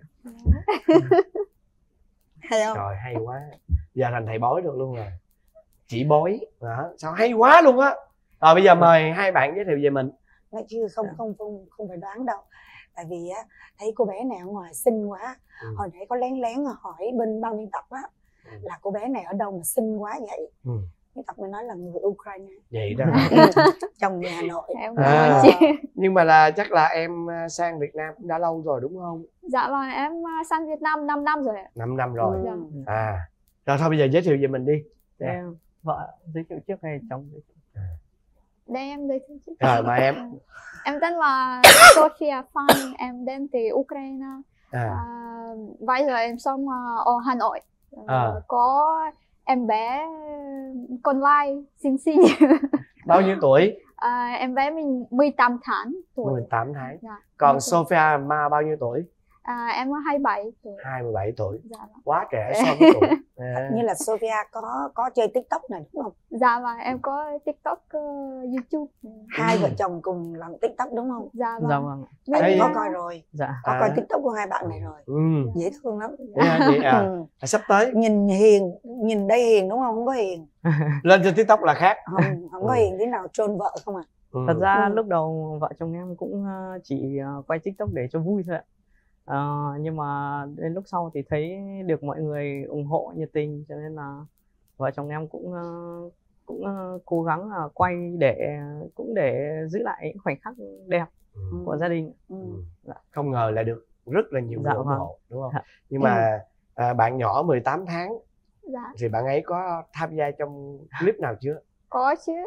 Hay không? Trời hay quá. Giờ thành thầy bói được luôn rồi. Chị bói hả? Sao hay quá luôn á. Rồi bây giờ mời hai bạn giới thiệu về mình. Nói chứ không phải đoán đâu. Tại vì á thấy cô bé này ở ngoài xinh quá. Hồi nãy có lén lén hỏi bên ban biên tập á là cô bé này ở đâu mà xinh quá vậy. Biên tập mới nói là người Ukraine. Vậy đó. Chồng người Hà Nội. Em cảm ơn chị. Nhưng mà là chắc là em sang Việt Nam cũng đã lâu rồi đúng không? Dạ vâng, em sang Việt Nam 5 năm rồi ạ. 5 năm rồi. Dạ. Rồi thôi bây giờ giới thiệu về mình đi. Em vợ giới thiệu trước hay chồng giới thiệu? Đây em giới thiệu trước. Rồi mời em. Em tên là Sofia Phan, em đến từ Ukraine. Bây giờ em sống ở Hà Nội. Có em bé con lai xinh xinh. Bao nhiêu tuổi? Em bé mình 18 tháng tuổi. 18 tháng. Dạ. Còn Sophia Ma bao nhiêu tuổi? Em 27 tuổi. 27 tuổi. Dạ. Quá trẻ so với tuổi. Như là Sophia có chơi TikTok này đúng không? Dạ vâng, em có TikTok, YouTube. Hai vợ chồng cùng làm TikTok đúng không? Dạ vâng. Dạ vâng. Em có coi rồi. Dạ. Có coi TikTok của hai bạn này rồi. Dễ thương lắm. Vậy sắp tới nhìn hiền, nhìn đây hiền đúng không? Không có hiền. Lên trên TikTok là khác. Không có hiền thế nào, trôn vợ không à? Thật ra lúc đầu vợ chồng em cũng chỉ quay TikTok để cho vui thôi ạ. Nhưng mà đến lúc sau thì thấy được mọi người ủng hộ nhiệt tình, cho nên là vợ chồng em cũng cố gắng quay để giữ lại những khoảnh khắc đẹp của gia đình. Không ngờ lại được rất là nhiều người ủng hộ đúng không? Dạ. Nhưng mà bạn nhỏ 18 tháng Dạ. Thì bạn ấy có tham gia trong clip nào chưa? Có chứ.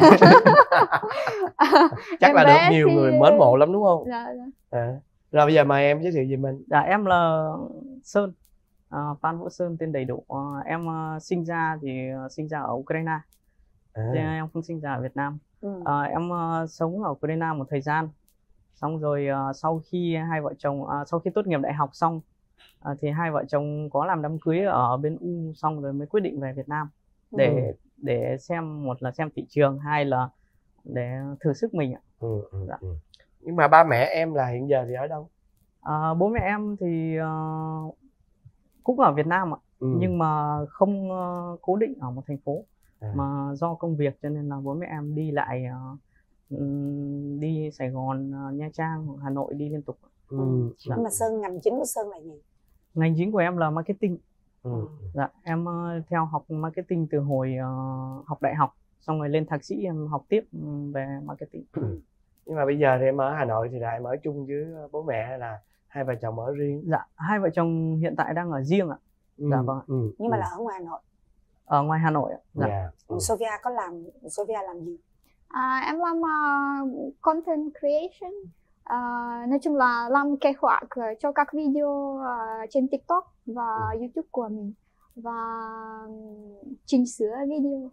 Chắc là được nhiều người mến mộ lắm đúng không? Dạ, dạ. Rồi bây giờ mời em giới thiệu về mình. Dạ em là Sơn, Phan Vũ Sơn tên đầy đủ. Em sinh ra ở Ukraine, chứ em không sinh ra ở Việt Nam. Em sống ở Ukraine một thời gian, xong rồi sau khi hai vợ chồng sau khi tốt nghiệp đại học xong thì hai vợ chồng có làm đám cưới ở bên U, xong rồi mới quyết định về Việt Nam để xem, một là xem thị trường, hai là để thử sức mình ạ. Dạ. Nhưng mà ba mẹ em là hiện giờ thì ở đâu? Bố mẹ em thì cũng ở Việt Nam ạ, nhưng mà không cố định ở một thành phố, mà do công việc cho nên là bố mẹ em đi lại, đi Sài Gòn, Nha Trang, Hà Nội đi liên tục. Nhưng mà Sơn, ngành chính của Sơn là gì? Ngành chính của em là marketing. Dạ, em theo học marketing từ hồi học đại học, xong rồi lên thạc sĩ em học tiếp về marketing. Nhưng mà bây giờ thì em ở Hà Nội thì là em ở chung với bố mẹ hay là hai vợ chồng ở riêng? Dạ, hai vợ chồng hiện tại đang ở riêng ạ. Dạ vâng. Nhưng mà là ở ngoài Hà Nội. Ở ngoài Hà Nội ạ. Dạ. Sophia Sophia làm gì? Em làm content creation. Nói chung là làm kế hoạch cho các video trên TikTok và YouTube của mình, và chỉnh sửa video.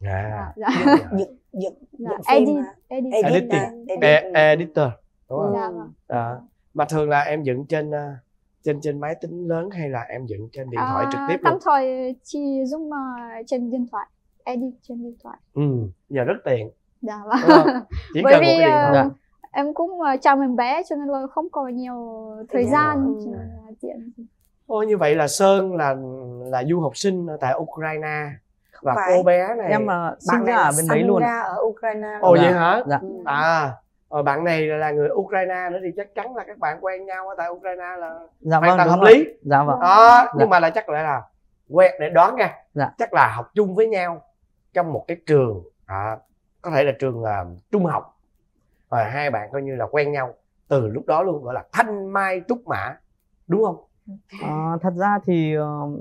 Editor đúng không? Dạ vâng. Mà thường là em dựng trên máy tính lớn hay là em dựng trên điện thoại trực tiếp luôn? Tạm thời chỉ dùng trên điện thoại, edit trên điện thoại. Giờ rất tiện. Dạ vâng. Chỉ bởi cần vì một cái điện thoại. em cũng chăm em bé cho nên là không có nhiều thời gian tiện. Như vậy là Sơn là du học sinh ở tại Ukraine, và cô bé này em là sinh ra ở bên đấy luôn. Ra ở Ukraine. Vậy hả? Dạ. Bạn này là người Ukraine nữa thì chắc chắn là các bạn quen nhau ở tại Ukraine là dạ hoàn toàn hợp rồi. lý. Dạ vâng. Nhưng mà là chắc là quen, để đoán nha. Chắc là học chung với nhau trong một cái trường, có thể là trường trung học, và hai bạn coi như là quen nhau từ lúc đó luôn, gọi là thanh mai trúc mã, đúng không? Thật ra thì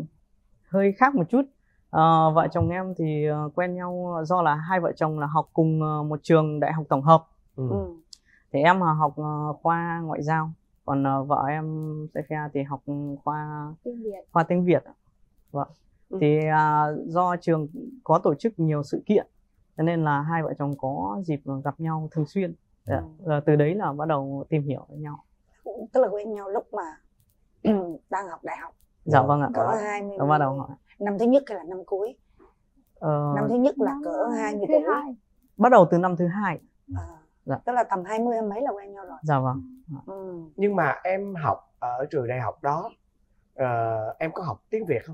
hơi khác một chút. Vợ chồng em thì quen nhau do là hai vợ chồng là học cùng một trường đại học tổng hợp. Thì em học khoa ngoại giao, còn vợ em Sophia thì học khoa tiếng Việt. Vâng. Thì do trường có tổ chức nhiều sự kiện cho nên là hai vợ chồng có dịp gặp nhau thường xuyên. Rồi từ đấy là bắt đầu tìm hiểu với nhau. Tức là quen nhau lúc mà đang học đại học. Dạ vâng ạ. Cỡ 20. Bắt đầu hỏi. Năm thứ nhất hay là năm cuối? Năm thứ nhất là cỡ 20 tuổi. Bắt đầu từ năm thứ hai. Tức là tầm 20 mấy là quen nhau rồi. Dạ vâng. Nhưng mà em học ở trường đại học đó, em có học tiếng Việt không?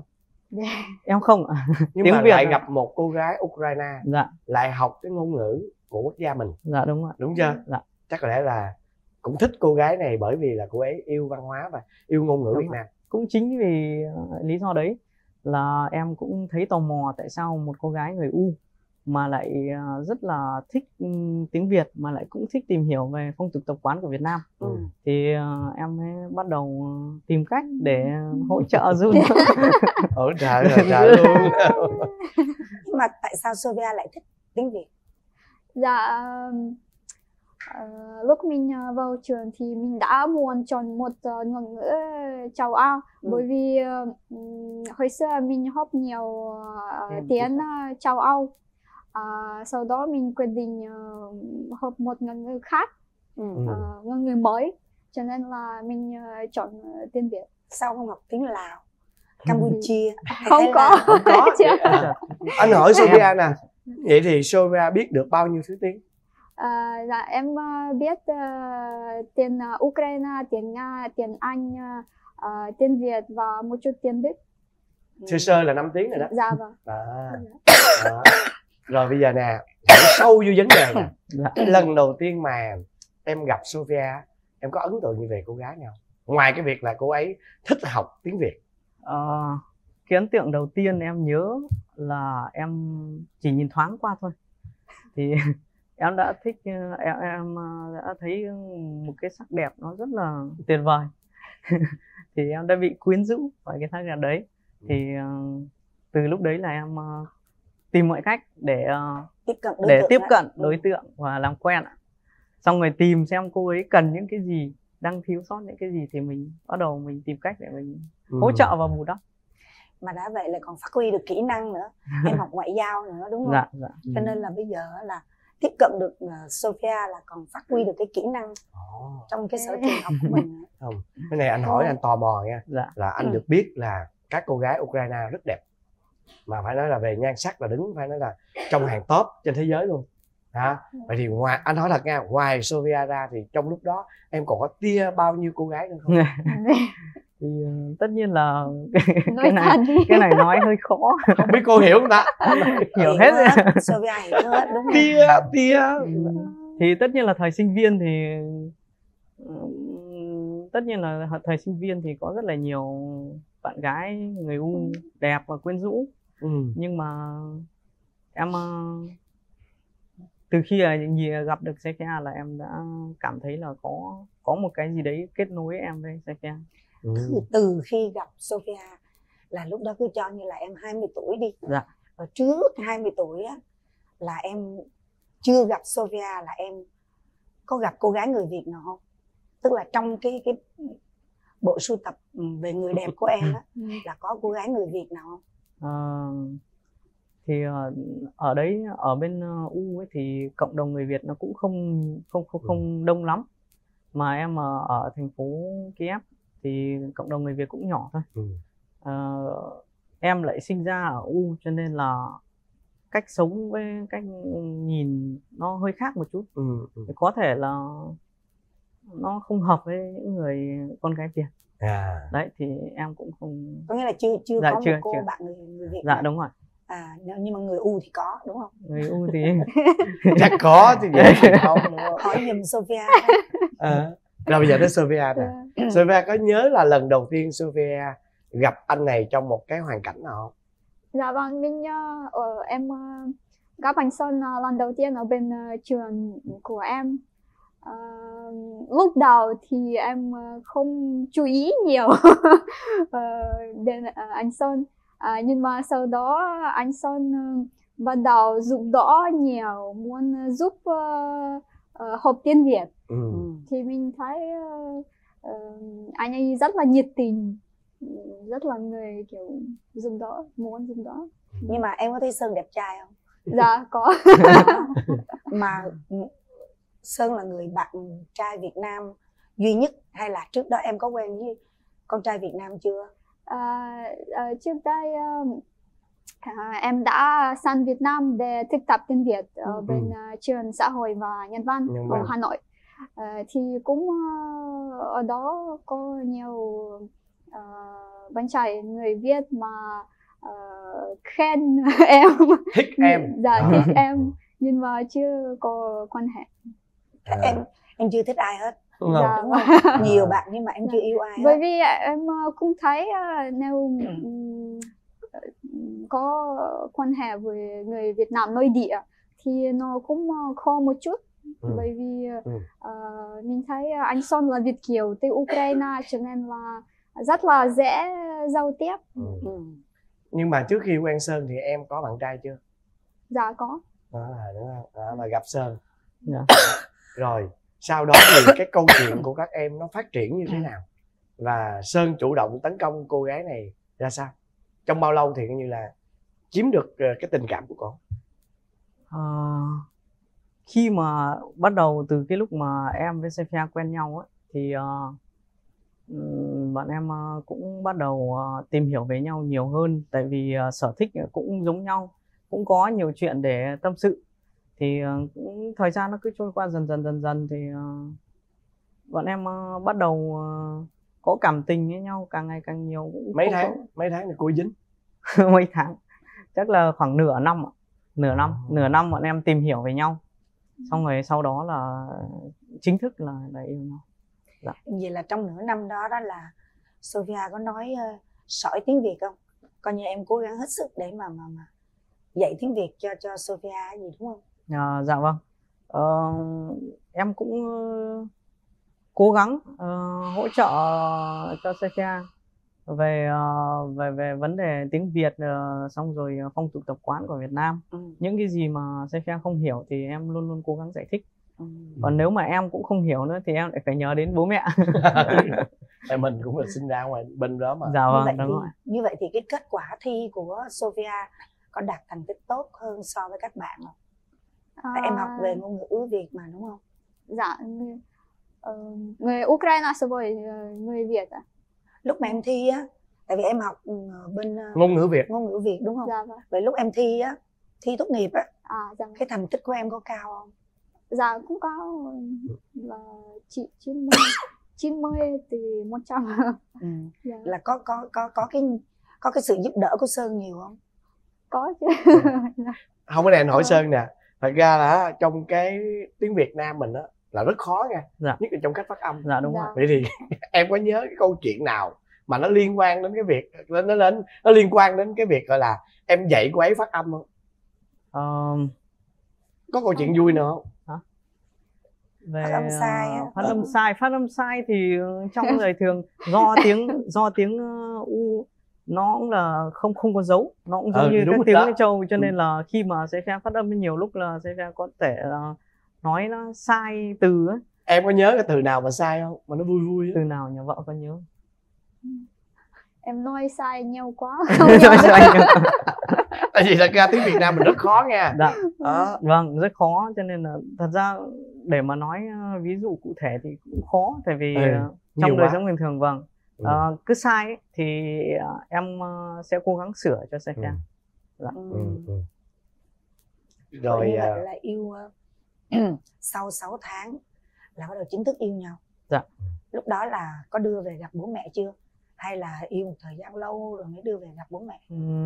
Em không. Nhưng tiếng mà Việt lại gặp một cô gái Ukraine, lại học cái ngôn ngữ của quốc gia mình. Dạ đúng ạ. Đúng chưa? Chắc có lẽ là cũng thích cô gái này bởi vì là cô ấy yêu văn hóa và yêu ngôn ngữ Việt Nam. Cũng chính vì lý do đấy là em cũng thấy tò mò tại sao một cô gái người U mà lại rất là thích tiếng Việt, mà lại cũng thích tìm hiểu về phong tục tập quán của Việt Nam. Thì em mới bắt đầu tìm cách để hỗ trợ Jun. Hỗ trợ luôn. Nhưng mà tại sao Sophia lại thích tiếng Việt? Dạ, lúc mình vào trường thì mình đã muốn chọn một ngôn ngữ châu Âu, bởi vì hồi xưa mình học nhiều tiếng châu Âu. Sau đó mình quyết định học một ngôn ngữ khác, ngôn ngữ mới, cho nên là mình chọn tiếng Việt. Sao không học tiếng Lào, Campuchia? Không có. Anh hỏi Sophia nè, vậy thì Sophia biết được bao nhiêu thứ tiếng? Dạ, em biết tiếng Ukraine, tiếng Nga, tiếng Anh, tiếng Việt và một chút tiếng Đức. Sơ là 5 tiếng rồi đó. Dạ vâng. Rồi bây giờ nè, sâu vô vấn đề nè. Lần đầu tiên mà em gặp Sophia, em có ấn tượng gì về cô gái nào? Ngoài cái việc là cô ấy thích học tiếng Việt. Cái ấn tượng đầu tiên em nhớ là em chỉ nhìn thoáng qua thôi thì em đã thích, em đã thấy một cái sắc đẹp nó rất là tuyệt vời. Thì em đã bị quyến rũ bởi cái sắc đẹp đấy. Thì từ lúc đấy là em tìm mọi cách để tiếp cận đối tượng và làm quen ạ. Xong rồi tìm xem cô ấy cần những cái gì, đang thiếu sót những cái gì thì mình bắt đầu mình tìm cách để mình hỗ trợ và bù đắp. Mà đã vậy là còn phát huy được kỹ năng nữa. Em học ngoại giao nữa đúng không? Dạ. Cho nên là bây giờ là tiếp cận được Sophia là còn phát huy được cái kỹ năng trong cái sở trường học của mình. Không, cái này anh hỏi anh tò mò nha. Là anh được biết là các cô gái Ukraine rất đẹp, mà phải nói là về nhan sắc là đứng phải nói là trong hàng top trên thế giới luôn. Vậy thì ngoài, anh hỏi thật nha, ngoài Sophia ra thì trong lúc đó em còn có tia bao nhiêu cô gái nữa không? Thì tất nhiên là cái này nói hơi khó. Không biết cô hiểu không ta? Hiểu hết rồi. Sophia hiểu hết đúng không? Tia. Thì tất nhiên là thời sinh viên thì thời sinh viên thì có rất là nhiều bạn gái người U đẹp và quyến rũ. Nhưng mà em từ khi gặp được Sophia là em đã cảm thấy là có một cái gì đấy kết nối em với Sophia. Từ khi gặp Sophia là lúc đó cứ cho như là em 20 tuổi đi. Dạ. Và trước 20 tuổi á, là em chưa gặp Sophia là em có gặp cô gái người Việt nào không? Tức là trong cái bộ sưu tập về người đẹp của em á, là có cô gái người Việt nào không? Thì ở đấy, ở bên U ấy thì cộng đồng người Việt nó cũng không đông lắm. Mà em ở thành phố Kiev thì cộng đồng người Việt cũng nhỏ thôi. Em lại sinh ra ở U cho nên là cách sống với cách nhìn nó hơi khác một chút. Có thể là nó không hợp với những người con gái Việt. Đấy thì em cũng không. Có nghĩa là chưa có một cô bạn người Việt. Dạ đúng rồi. Nhưng mà người U thì có đúng không? Người U thì chắc có thì vậy không. Hỏi giùm Sophia. Rồi bây giờ tới Sophia nè. Sophia có nhớ là lần đầu tiên Sophia gặp anh này trong một cái hoàn cảnh nào không? Dạ vâng, mình em gặp anh Sơn lần đầu tiên ở bên trường của em. Lúc đầu thì em không chú ý nhiều đến anh Sơn, nhưng mà sau đó anh Sơn bắt đầu giúp đỡ nhiều, muốn giúp học tiếng Việt. Thì mình thấy anh ấy rất là nhiệt tình, rất là người kiểu giúp đỡ, muốn giúp đỡ. Nhưng mà em có thấy Sơn đẹp trai không? Dạ có. Mà Sơn là người bạn trai Việt Nam duy nhất hay là trước đó em có quen với con trai Việt Nam chưa? Trước đây em đã sang Việt Nam để thực tập tiếng Việt ở bên trường xã hội và nhân văn ở Hà Nội. Thì cũng ở đó có nhiều bạn trai người Việt mà khen em, thích em. Dạ thích em, nhưng mà chưa có quan hệ. Em chưa thích ai hết. Dạ, đúng không? Nhiều bạn nhưng mà em chưa yêu ai hết. Bởi vì em cũng thấy nếu có quan hệ với người Việt Nam nội địa thì nó cũng khó một chút. Bởi vì mình thấy anh Son là Việt kiều từ Ukraine cho nên là rất là dễ giao tiếp. Nhưng mà trước khi quen Sơn thì em có bạn trai chưa? Dạ có. Đúng không? Mà gặp Sơn. Rồi sau đó thì cái câu chuyện của các em nó phát triển như thế nào? Và Sơn chủ động tấn công cô gái này ra sao? Trong bao lâu thì coi như là chiếm được cái tình cảm của cô? Khi mà bắt đầu từ cái lúc mà em với Sophia quen nhau ấy, thì bọn em cũng bắt đầu tìm hiểu về nhau nhiều hơn. Tại vì sở thích cũng giống nhau, cũng có nhiều chuyện để tâm sự. Thì thời gian nó cứ trôi qua dần dần thì bọn em bắt đầu có cảm tình với nhau càng ngày càng nhiều. Mấy tháng thì cô dính? Mấy tháng, chắc là khoảng nửa năm. Nửa năm bọn em tìm hiểu về nhau, xong rồi sau đó là chính thức là yêu nhau. Dạ. Vậy là trong nửa năm đó là Sophia có nói sỏi tiếng Việt không? Coi như em cố gắng hết sức để mà dạy tiếng Việt cho Sophia gì đúng không? Dạ vâng. Em cũng cố gắng hỗ trợ cho Sophia về vấn đề tiếng Việt, xong rồi phong tục tập quán của Việt Nam. Những cái gì mà Sophia không hiểu thì em luôn luôn cố gắng giải thích. Còn nếu mà em cũng không hiểu nữa thì em lại phải nhờ đến bố mẹ. Tại mình cũng là sinh ra ngoài bên đó mà. Dạ vâng, như vậy thì cái kết quả thi của Sophia có đạt thành tích tốt hơn so với các bạn không? Tại em học về ngôn ngữ Việt mà đúng không? Dạ, người Ukraine so với người Việt ạ. Lúc mà em thi á, tại vì em học bên ngôn ngữ Việt đúng không? Dạ vâng. Vậy lúc em thi á, thi tốt nghiệp á, dạ. Cái thành tích của em có cao không? Dạ cũng có, là 90 từ 100. Dạ. Là có cái sự giúp đỡ của Sơn nhiều không? Có chứ. Không, cái này anh hỏi Sơn nè, thật ra là trong cái tiếng Việt Nam mình á là rất khó nha. Dạ. Nhất là trong cách phát âm. Dạ đúng rồi. Vậy thì em có nhớ cái câu chuyện nào mà nó liên quan đến cái việc nó liên quan đến cái việc gọi là em dạy cô ấy phát âm không? Có câu chuyện vui nữa không? Về phát âm sai thì trong lời thường do tiếng U nó cũng là không có dấu, nó cũng giống như các tiếng Châu, cho nên là khi mà Sophia phát âm nhiều lúc là Sophia có thể nói nó sai từ ấy. Em có nhớ cái từ nào mà sai không, mà nó vui vui ấy? Từ nào nhỉ, vợ có nhớ? Em nói sai nhiều quá. Tại vì thật ra tiếng Việt Nam mình rất khó nha. Dạ. Vâng, rất khó, cho nên là thật ra để mà nói ví dụ cụ thể thì cũng khó, tại vì trong đời sống bình thường cứ sai ấy, thì em sẽ cố gắng sửa cho Sophia. Dạ. Rồi như vậy là yêu sau 6 tháng là bắt đầu chính thức yêu nhau. Dạ. Lúc đó là có đưa về gặp bố mẹ chưa? Hay là yêu một thời gian lâu rồi mới đưa về gặp bố mẹ?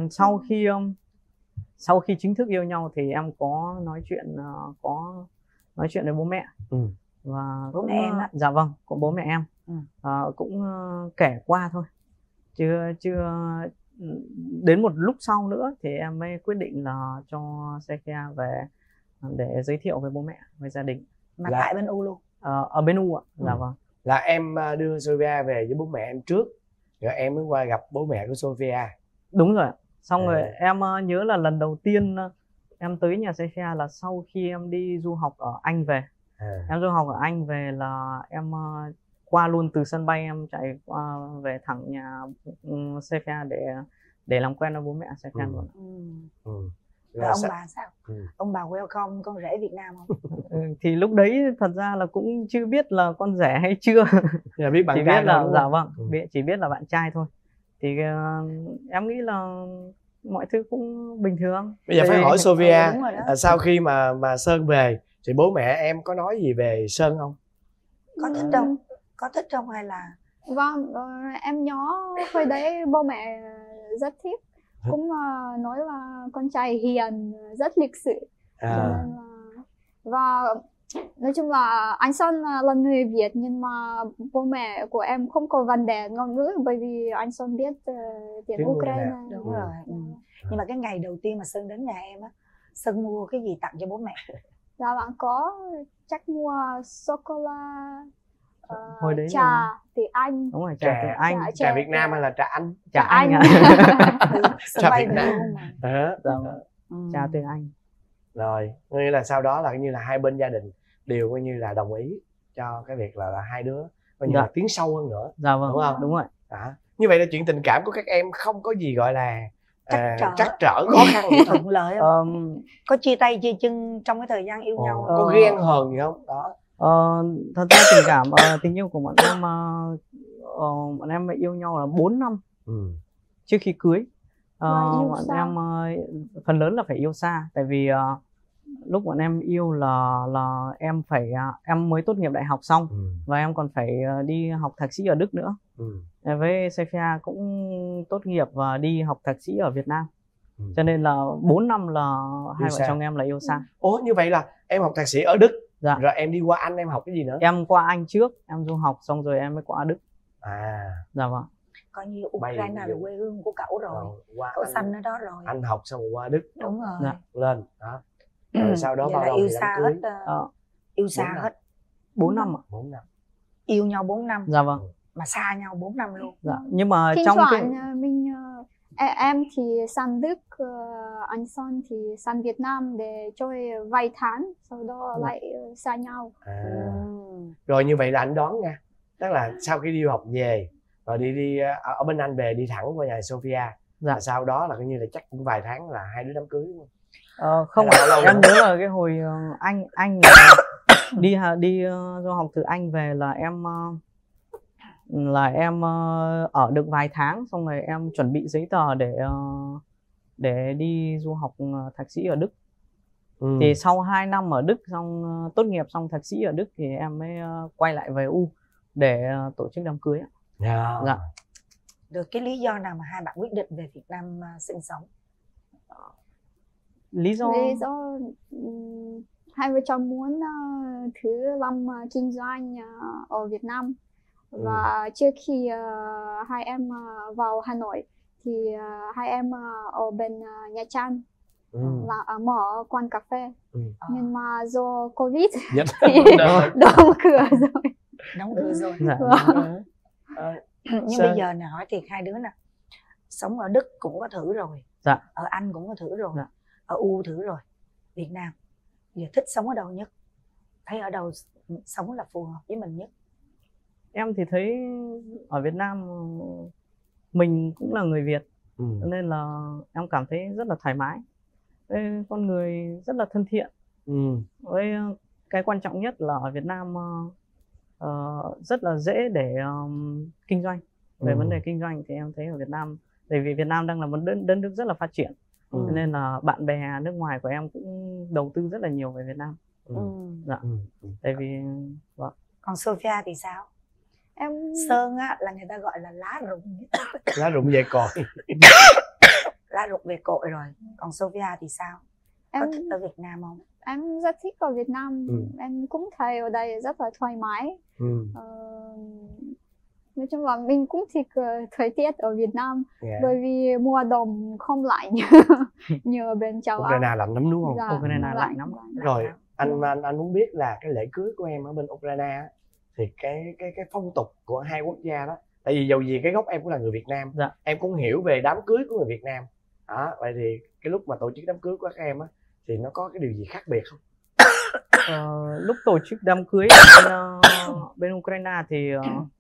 Sau khi chính thức yêu nhau thì em có nói chuyện với bố mẹ. Và bố mẹ em á? Dạ vâng, của bố mẹ em. Cũng kể qua thôi, chưa đến một lúc sau nữa thì em mới quyết định là cho Sophia về để giới thiệu với bố mẹ, với gia đình. Mà tại bên U luôn? Ở bên U ạ. Dạ vâng. Là em đưa Sophia về với bố mẹ em trước, rồi em mới qua gặp bố mẹ của Sophia. Đúng rồi. Xong rồi em nhớ là lần đầu tiên em tới nhà Sophia là sau khi em đi du học ở Anh về. Em du học ở Anh về là em qua luôn từ sân bay, em chạy qua về thẳng nhà Sophia để làm quen với bố mẹ Sophia luôn. Rồi ông bà sao? Ông bà welcome con rể Việt Nam không? Thì lúc đấy thật ra là cũng chưa biết là con rể hay chưa. Biết bạn chỉ trai biết là thôi, dạ vâng, chỉ biết là bạn trai thôi. Thì em nghĩ là mọi thứ cũng bình thường. Bây giờ phải hỏi Sophia, sau khi mà Sơn về thì bố mẹ em có nói gì về Sơn không? Có thích không? Có thích không hay là? Vâng, em nhớ hồi đấy bố mẹ rất thích. Cũng nói là con trai hiền, rất lịch sự. Và nói chung là anh Sơn là người Việt, nhưng mà bố mẹ của em không có vấn đề ngôn ngữ, bởi vì anh Sơn biết tiếng Ukraine. Đúng rồi. Nhưng mà cái ngày đầu tiên mà Sơn đến nhà em á, Sơn mua cái gì tặng cho bố mẹ? Dạ bạn có chắc mua sô-cô-la, trà từ Anh. Đúng rồi, trà từ Anh. Trà Việt Nam hay là trà Anh? Trà Anh ạ. Trà Việt Nam. Trà từ Anh. Rồi, nghĩa là sau đó là như là hai bên gia đình đều coi như là đồng ý cho cái việc là hai đứa coi như là tiến sâu hơn nữa. Dạ vâng, đúng không? Đúng rồi. Như vậy là chuyện tình cảm của các em không có gì gọi là trắc trở khó khăn thuận lợi không? Có chia tay chia chân trong cái thời gian yêu nhau? Có ghen hờn gì không? Đó. Thật ra tình yêu của bọn em yêu nhau là 4 năm trước khi cưới. Bọn em phần lớn là phải yêu xa, tại vì lúc bọn em yêu là em mới tốt nghiệp đại học xong và em còn phải đi học thạc sĩ ở Đức nữa. Với Sophia cũng tốt nghiệp và đi học thạc sĩ ở Việt Nam. Cho nên là 4 năm là hai vợ chồng em là yêu xa. Ủa, như vậy là em học thạc sĩ ở Đức, dạ. Rồi em đi qua Anh em học cái gì nữa? Em qua Anh trước, em du học xong rồi em mới qua Đức. Dạ vâng. Coi như Ukraine là quê hương của cậu rồi, cậu sanh ở đó rồi. Anh học xong rồi qua Đức. Đúng rồi. Dạ. Lên đó. Rồi sau đó bao lâu yêu thì xa đám cưới? Yêu xa hết 4 năm ạ. 4 năm. Yêu nhau 4 năm. Dạ vâng. mà xa nhau 4 năm luôn. Dạ. Nhưng mà thỉnh trong thoảng mình em thì sang Đức, anh Son thì sang Việt Nam để chơi vài tháng, sau đó lại xa nhau. Rồi như vậy là anh đoán nha, tức là sau khi đi du học về rồi đi ở bên Anh về đi thẳng qua nhà Sophia, và sau đó là coi như là chắc cũng vài tháng là hai đứa đám cưới đúng không? Không, em nhớ là cái hồi anh đi du học từ Anh về là em ở được vài tháng, xong rồi em chuẩn bị giấy tờ để đi du học thạc sĩ ở Đức. Thì sau 2 năm ở Đức, xong tốt nghiệp xong thạc sĩ ở Đức thì em mới quay lại về U để tổ chức đám cưới. Dạ. Được, cái lý do nào mà hai bạn quyết định về Việt Nam sinh sống? Lý do hai vợ chồng muốn thử làm kinh doanh ở Việt Nam. Và trước khi hai em vào Hà Nội thì hai em ở bên Nha Trang và mở quán cà phê. Nhưng mà do Covid thì đóng cửa rồi. Đóng cửa rồi. Nhưng bây giờ nè, hỏi thiệt hai đứa nè, sống ở Đức cũng có thử rồi, ở Anh cũng có thử rồi, ở U thử rồi, Việt Nam giờ thích sống ở đâu nhất? Thấy ở đâu sống là phù hợp với mình nhất? Em thì thấy ở Việt Nam mình cũng là người Việt, nên là em cảm thấy rất là thoải mái. Con người rất là thân thiện. Với cái quan trọng nhất là ở Việt Nam rất là dễ để kinh doanh. Về vấn đề kinh doanh thì em thấy ở Việt Nam, bởi vì Việt Nam đang là một đất nước rất là phát triển, nên là bạn bè nước ngoài của em cũng đầu tư rất là nhiều về Việt Nam. Dạ. Tại vì Còn Sophia thì sao? Em Sơn á là người ta gọi là lá rụng. Lá rụng về cội. Lá rụng về cội rồi. Còn Sophia thì sao? Có thích ở Việt Nam không? Em rất thích ở Việt Nam. Em cũng thấy ở đây rất là thoải mái. Nói chung là mình cũng thích thời tiết ở Việt Nam, bởi vì mùa đông không lạnh như ở bên châu Âu. Ukraine lạnh lắm đúng không? Ukraine lạnh lắm. Rồi anh muốn biết là cái lễ cưới của em ở bên Ukraine thì cái phong tục của hai quốc gia đó, tại vì dầu gì cái gốc em cũng là người Việt Nam, em cũng hiểu về đám cưới của người Việt Nam đó. Vậy thì cái lúc mà tổ chức đám cưới của các em á thì nó có cái điều gì khác biệt không? Lúc tổ chức đám cưới bên Ukraine thì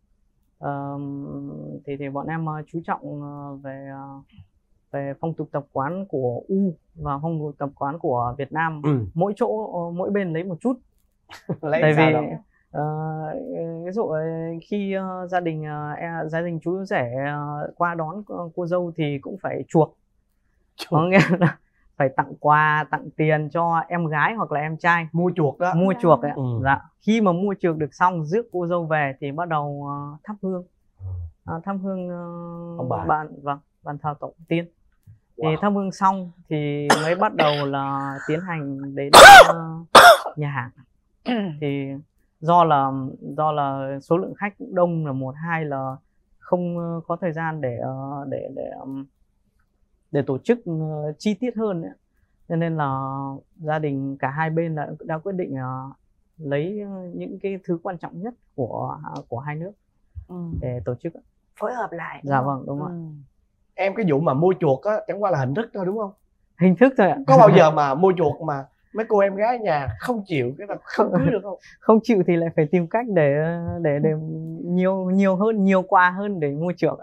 bọn em chú trọng về phong tục tập quán của U và phong tục tập quán của Việt Nam. Mỗi bên lấy một chút. Tại vì ví dụ khi gia đình chú rể qua đón cô dâu thì cũng phải chuộc. Có nghĩa là phải tặng quà, tặng tiền cho em gái hoặc là em trai. Mua chuộc đó. Mua chuộc ấy. Dạ. Khi mà mua chuộc được xong, rước cô dâu về thì bắt đầu thắp hương. Thắp hương bàn thờ tổ tiên. Thì thắp hương xong thì mới bắt đầu là tiến hành đến nhà hàng. Thì do là số lượng khách cũng đông, là 1, 2 là không có thời gian để tổ chức chi tiết hơn ấy. Nên là gia đình cả hai bên đã quyết định lấy những cái thứ quan trọng nhất của hai nước để tổ chức. Phối hợp lại. Dạ vâng, đúng rồi. Em cái vụ mà mua chuộc á chẳng qua là hình thức thôi đúng không? Hình thức thôi ạ. Có bao giờ mà mua chuộc mà mấy cô em gái nhà không chịu cái là không cưới được không? Không chịu thì lại phải tìm cách để nhiều quà hơn để mua chuộc.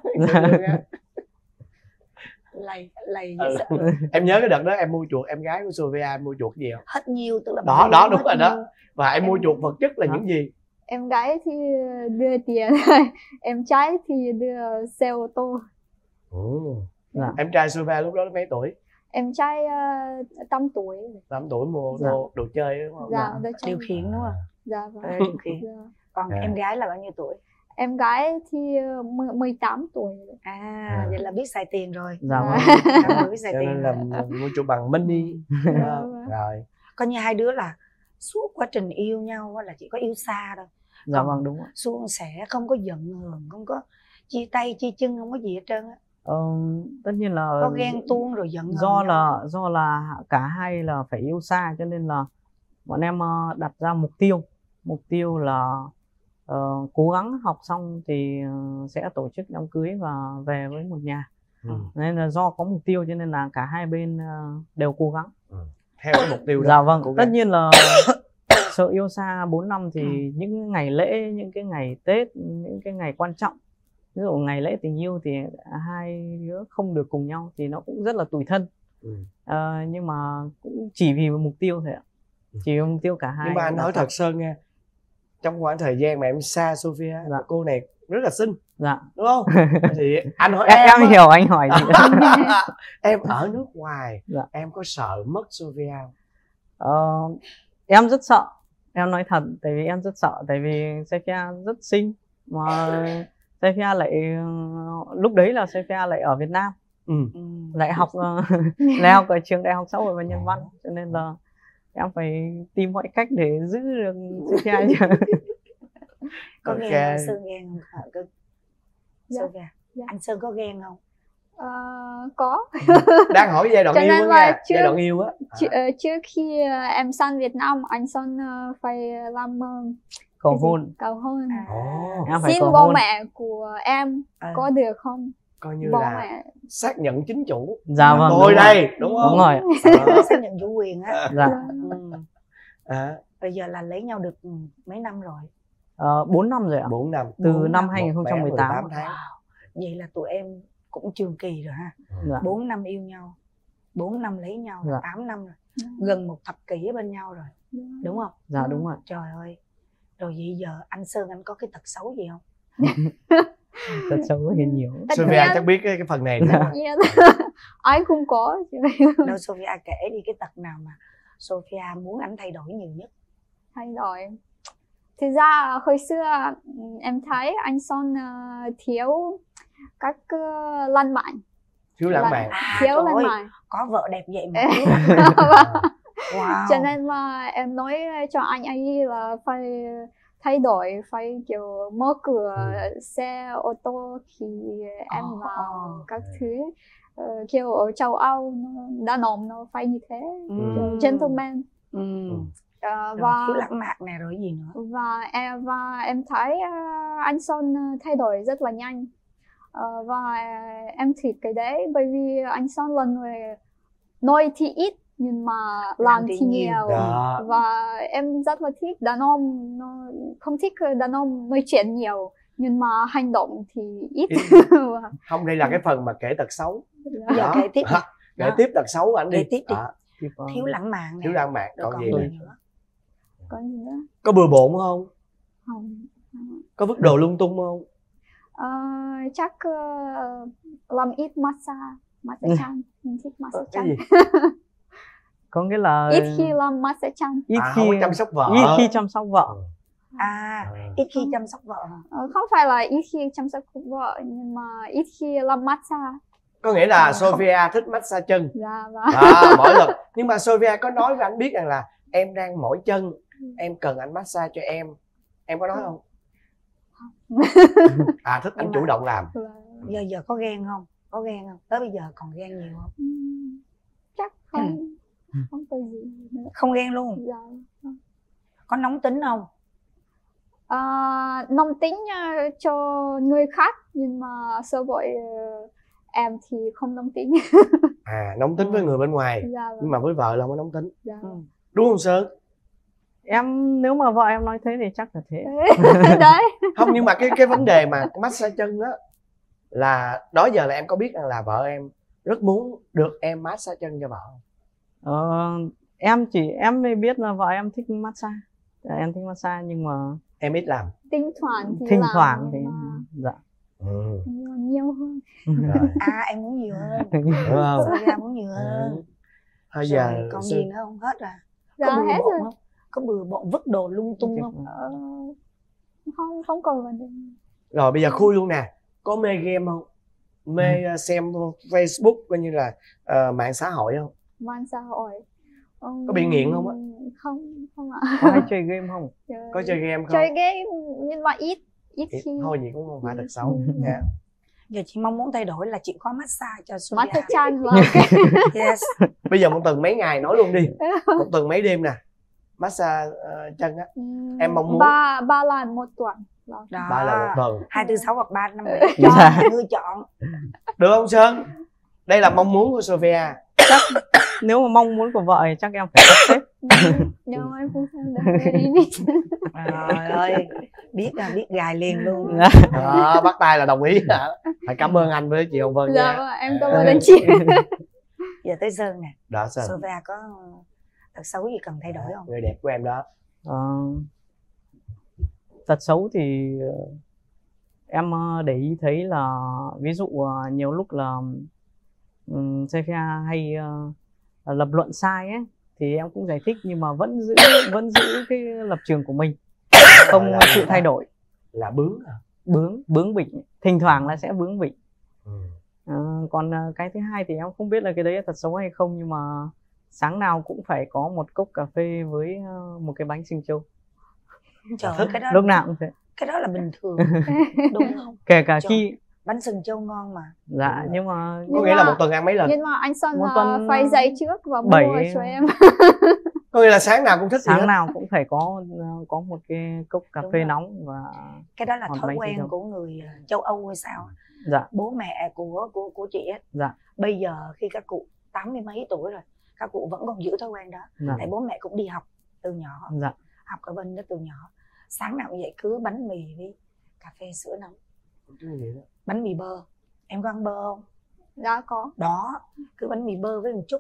Em nhớ cái đợt đó em mua chuộc em gái của Sophia, em mua chuộc gì không? Hết nhiều, tức là đó đúng rồi đó. Và em mua chuộc vật chất là những gì? Em gái thì đưa tiền, em trai thì đưa xe ô tô. Em trai Sophia lúc đó mấy tuổi? Em trai 8 tuổi. 8 tuổi mua đồ chơi đúng không? Dạ, điều khiển đúng không? Dạ vâng. Điều khiển. Còn em gái là bao nhiêu tuổi? Em gái thì 18 tuổi. Vậy là biết xài tiền rồi. Dạ vâng. Biết xài tiền nên là mua chuộc bằng mini. Rồi. Coi như hai đứa là suốt quá trình yêu nhau là chỉ có yêu xa thôi. Dạ vâng, đúng rồi. Suôn sẻ, không có giận hờn, không có chia tay chia chân, không có gì hết trơn á. Tất nhiên là có ghen tuông rồi giận hờn do là cả hai là phải yêu xa, cho nên là bọn em đặt ra mục tiêu là cố gắng học xong thì sẽ tổ chức đám cưới và về với một nhà. Nên là do có mục tiêu cho nên là cả hai bên đều cố gắng theo cái mục tiêu đó. Dạ vâng, tất nhiên là sợ yêu xa 4 năm thì những ngày lễ, những cái ngày Tết, những cái ngày quan trọng, ví dụ ngày lễ tình yêu thì hai đứa không được cùng nhau thì nó cũng rất là tủi thân. Nhưng mà cũng chỉ vì một mục tiêu thôi ạ, chỉ vì mục tiêu cả hai. Nhưng mà anh nói thật Sơn nha, trong khoảng thời gian mà em xa Sophia, cô này rất là xinh, đúng không? Thì anh hỏi em hiểu anh hỏi gì. Em ở nước ngoài, em có sợ mất Sophia không? Em rất sợ, em nói thật, tại vì em rất sợ, tại vì Sophia rất xinh mà Sophia lại lúc đấy là Sophia lại ở Việt Nam, lại học ở trường Đại học Xã hội và Nhân văn, cho nên là em phải tìm mọi cách để giữ được Sophia. Có ghen anh Sơn ghen không hả? Sophia, anh Sơn có ghen không? Có. Đang hỏi giai đoạn yêu á nha, giai đoạn yêu á. Trước khi em sang Việt Nam, anh Sơn phải làm cầu hôn. Xin bố mẹ của em có được không? Coi như là xác nhận chính chủ. Dạ vâng. Tôi đây, đúng không? Đúng rồi. Xác nhận chủ quyền á. Dạ. Bây giờ là lấy nhau được mấy năm rồi? 4 năm rồi ạ. 4 năm. Từ năm 2018. Wow. Vậy là tụi em cũng trường kỳ rồi ha. 4 năm yêu nhau, 4 năm lấy nhau, 8 năm rồi. Gần một thập kỷ ở bên nhau rồi. Đúng không? Dạ đúng rồi. Trời ơi. Rồi vậy giờ anh Sơn anh có cái tật xấu gì không? Tật xấu thì nhiều. Sophia chắc biết cái phần này. Ai cũng có. Đâu Sophia kể đi cái tật nào mà Sophia muốn anh thay đổi nhiều nhất. Thay đổi. Thực ra hồi xưa em thấy anh Son thiếu các lãng mạn. Thiếu lãng mạn. Thiếu lãng mạn. Có vợ đẹp vậy mà. Wow. Cho nên mà em nói cho anh ấy là phải thay đổi, phải kiểu mở cửa xe ô tô khi em vào các thứ. Kiểu ở châu Âu đàn ông nó phải như thế, gentleman. Và thiếu lãng mạn này rồi gì nữa. Và em thấy anh Son thay đổi rất là nhanh. Và em thích cái đấy bởi vì anh Son là người nói thì ít nhưng mà làm thì nhiều. Và em rất là thích đàn ông, không thích đàn ông nói chuyện nhiều nhưng mà hành động thì ít. Không, đây là cái phần mà kể tật xấu. Giờ kể tiếp. Kể tiếp tật xấu của anh đi. Kể tiếp đi. Thiếu lãng mạn này. Thiếu lãng mạn, còn gì nữa? Có gì nữa? Có bừa bộn không? Không. Có vứt đồ lung tung không? Chắc làm ít massage chăn. Mình thích massage chăn. Có nghĩa là ít khi làm massage chăn. Ít khi chăm sóc vợ. Ít khi chăm sóc vợ. Ít khi chăm sóc vợ. Không phải là ít khi chăm sóc vợ nhưng mà ít khi làm massage. Có nghĩa là Sophia thích massage chân. Dạ mỗi lần. Nhưng mà Sophia có nói với anh biết rằng là em đang mỏi chân, em cần anh massage cho em. Em có nói không? Thích anh chủ động làm. Giờ có ghen không? Có ghen không? Tới bây giờ còn ghen nhiều không? Chắc không. Không có gì nữa. Không ghen luôn? Dạ. Có nóng tính không? Nóng tính cho người khác nhưng mà so với em thì không nóng tính. Nóng tính với người bên ngoài. Dạ. Nhưng mà với vợ là không có nóng tính. Dạ. Đúng không Sơn? Em nếu mà vợ em nói thế thì chắc là thế. Đấy. Không, nhưng mà cái vấn đề mà massage chân á là đó giờ là em có biết rằng là vợ em rất muốn được em massage chân cho vợ không? Em mới biết là vợ em thích massage. Em thích massage nhưng mà em ít làm. Thỉnh thoảng thì dạ. Nhiều hơn. Em muốn nhiều hơn. Đúng không? Sophia muốn nhiều hơn. Thôi giờ còn gì nữa không? Hết rồi. Dạ, có bừa hết bộn rồi. Không? Có bừa bộn vứt đồ lung tung không? Không còn vấn đề. Rồi bây giờ khui luôn nè. Có mê game không? Mê xem Facebook coi như là mạng xã hội không? Mạng xã hội. Có bị nghiện không á? Không ạ. Có hay chơi game không? Có chơi game không? Chơi game nhưng mà ít khi. Thôi gì cũng không phải thật xấu. Giờ chị mong muốn thay đổi là chị có massage cho Sophia. Massage chăn mà. Yes. Bây giờ một tuần mấy ngày nói luôn đi. Một tuần mấy đêm nè. Massage chân á. Em mong muốn 3 lần một tuần. Đó. Đó. 3 lần một tuần. 2, 4, 6 hoặc 3, 5, 7 cho mọi người chọn. Được không Sơn? Đây là mong muốn của Sophia. Chắc nếu mà mong muốn của vợ thì chắc em phải sắp xếp. Nhưng mà em không xem được limit. Trời ơi, biết gài liền luôn. Đó, bắt tay là đồng ý hả? Phải cảm ơn anh với chị Hồng Vân Dạ nha. vâng, em cảm ơn anh chị. Giờ tới Sơn nè. Đó Sơn. Sophia có tật xấu gì cần thay đổi không? Người đẹp của em đó. Tật xấu thì em để ý thấy là ví dụ nhiều lúc là Sophia hay lập luận sai ấy, thì em cũng giải thích nhưng mà vẫn giữ cái lập trường của mình, không chịu thay đổi. Là bướng à? Bướng bỉnh, thỉnh thoảng là sẽ bướng bỉnh. Còn cái thứ hai thì em không biết là cái đấy là tật xấu hay không, nhưng mà sáng nào cũng phải có một cốc cà phê với một cái bánh sinh châu. Trời ơi, cái đó Lúc nào cũng thế. Cái đó là bình thường đúng không? Kể cả Trời, khi bánh sừng châu ngon mà. dạ nhưng mà có nghĩa là một tuần ăn mấy lần? Nhưng mà anh Sơn Một tuần phải dậy trước và mua 7 cho em. Có nghĩa là sáng nào cũng thích gì hết? Sáng nào cũng phải có một cái cốc cà phê nóng và cái đó là hoặc thói bánh quen sinh của người châu Âu hay sao? Dạ. Bố mẹ của chị ấy, Dạ. bây giờ khi các cụ 80 mấy tuổi rồi, các cụ vẫn còn giữ thói quen đó. Dạ. Tại bố mẹ cũng đi học từ nhỏ, Dạ. học ở bên đó từ nhỏ. Sáng nào cũng vậy, cứ bánh mì với cà phê sữa nóng. Bánh mì bơ, em có ăn bơ không? Dạ có. Đó, cứ bánh mì bơ với một chút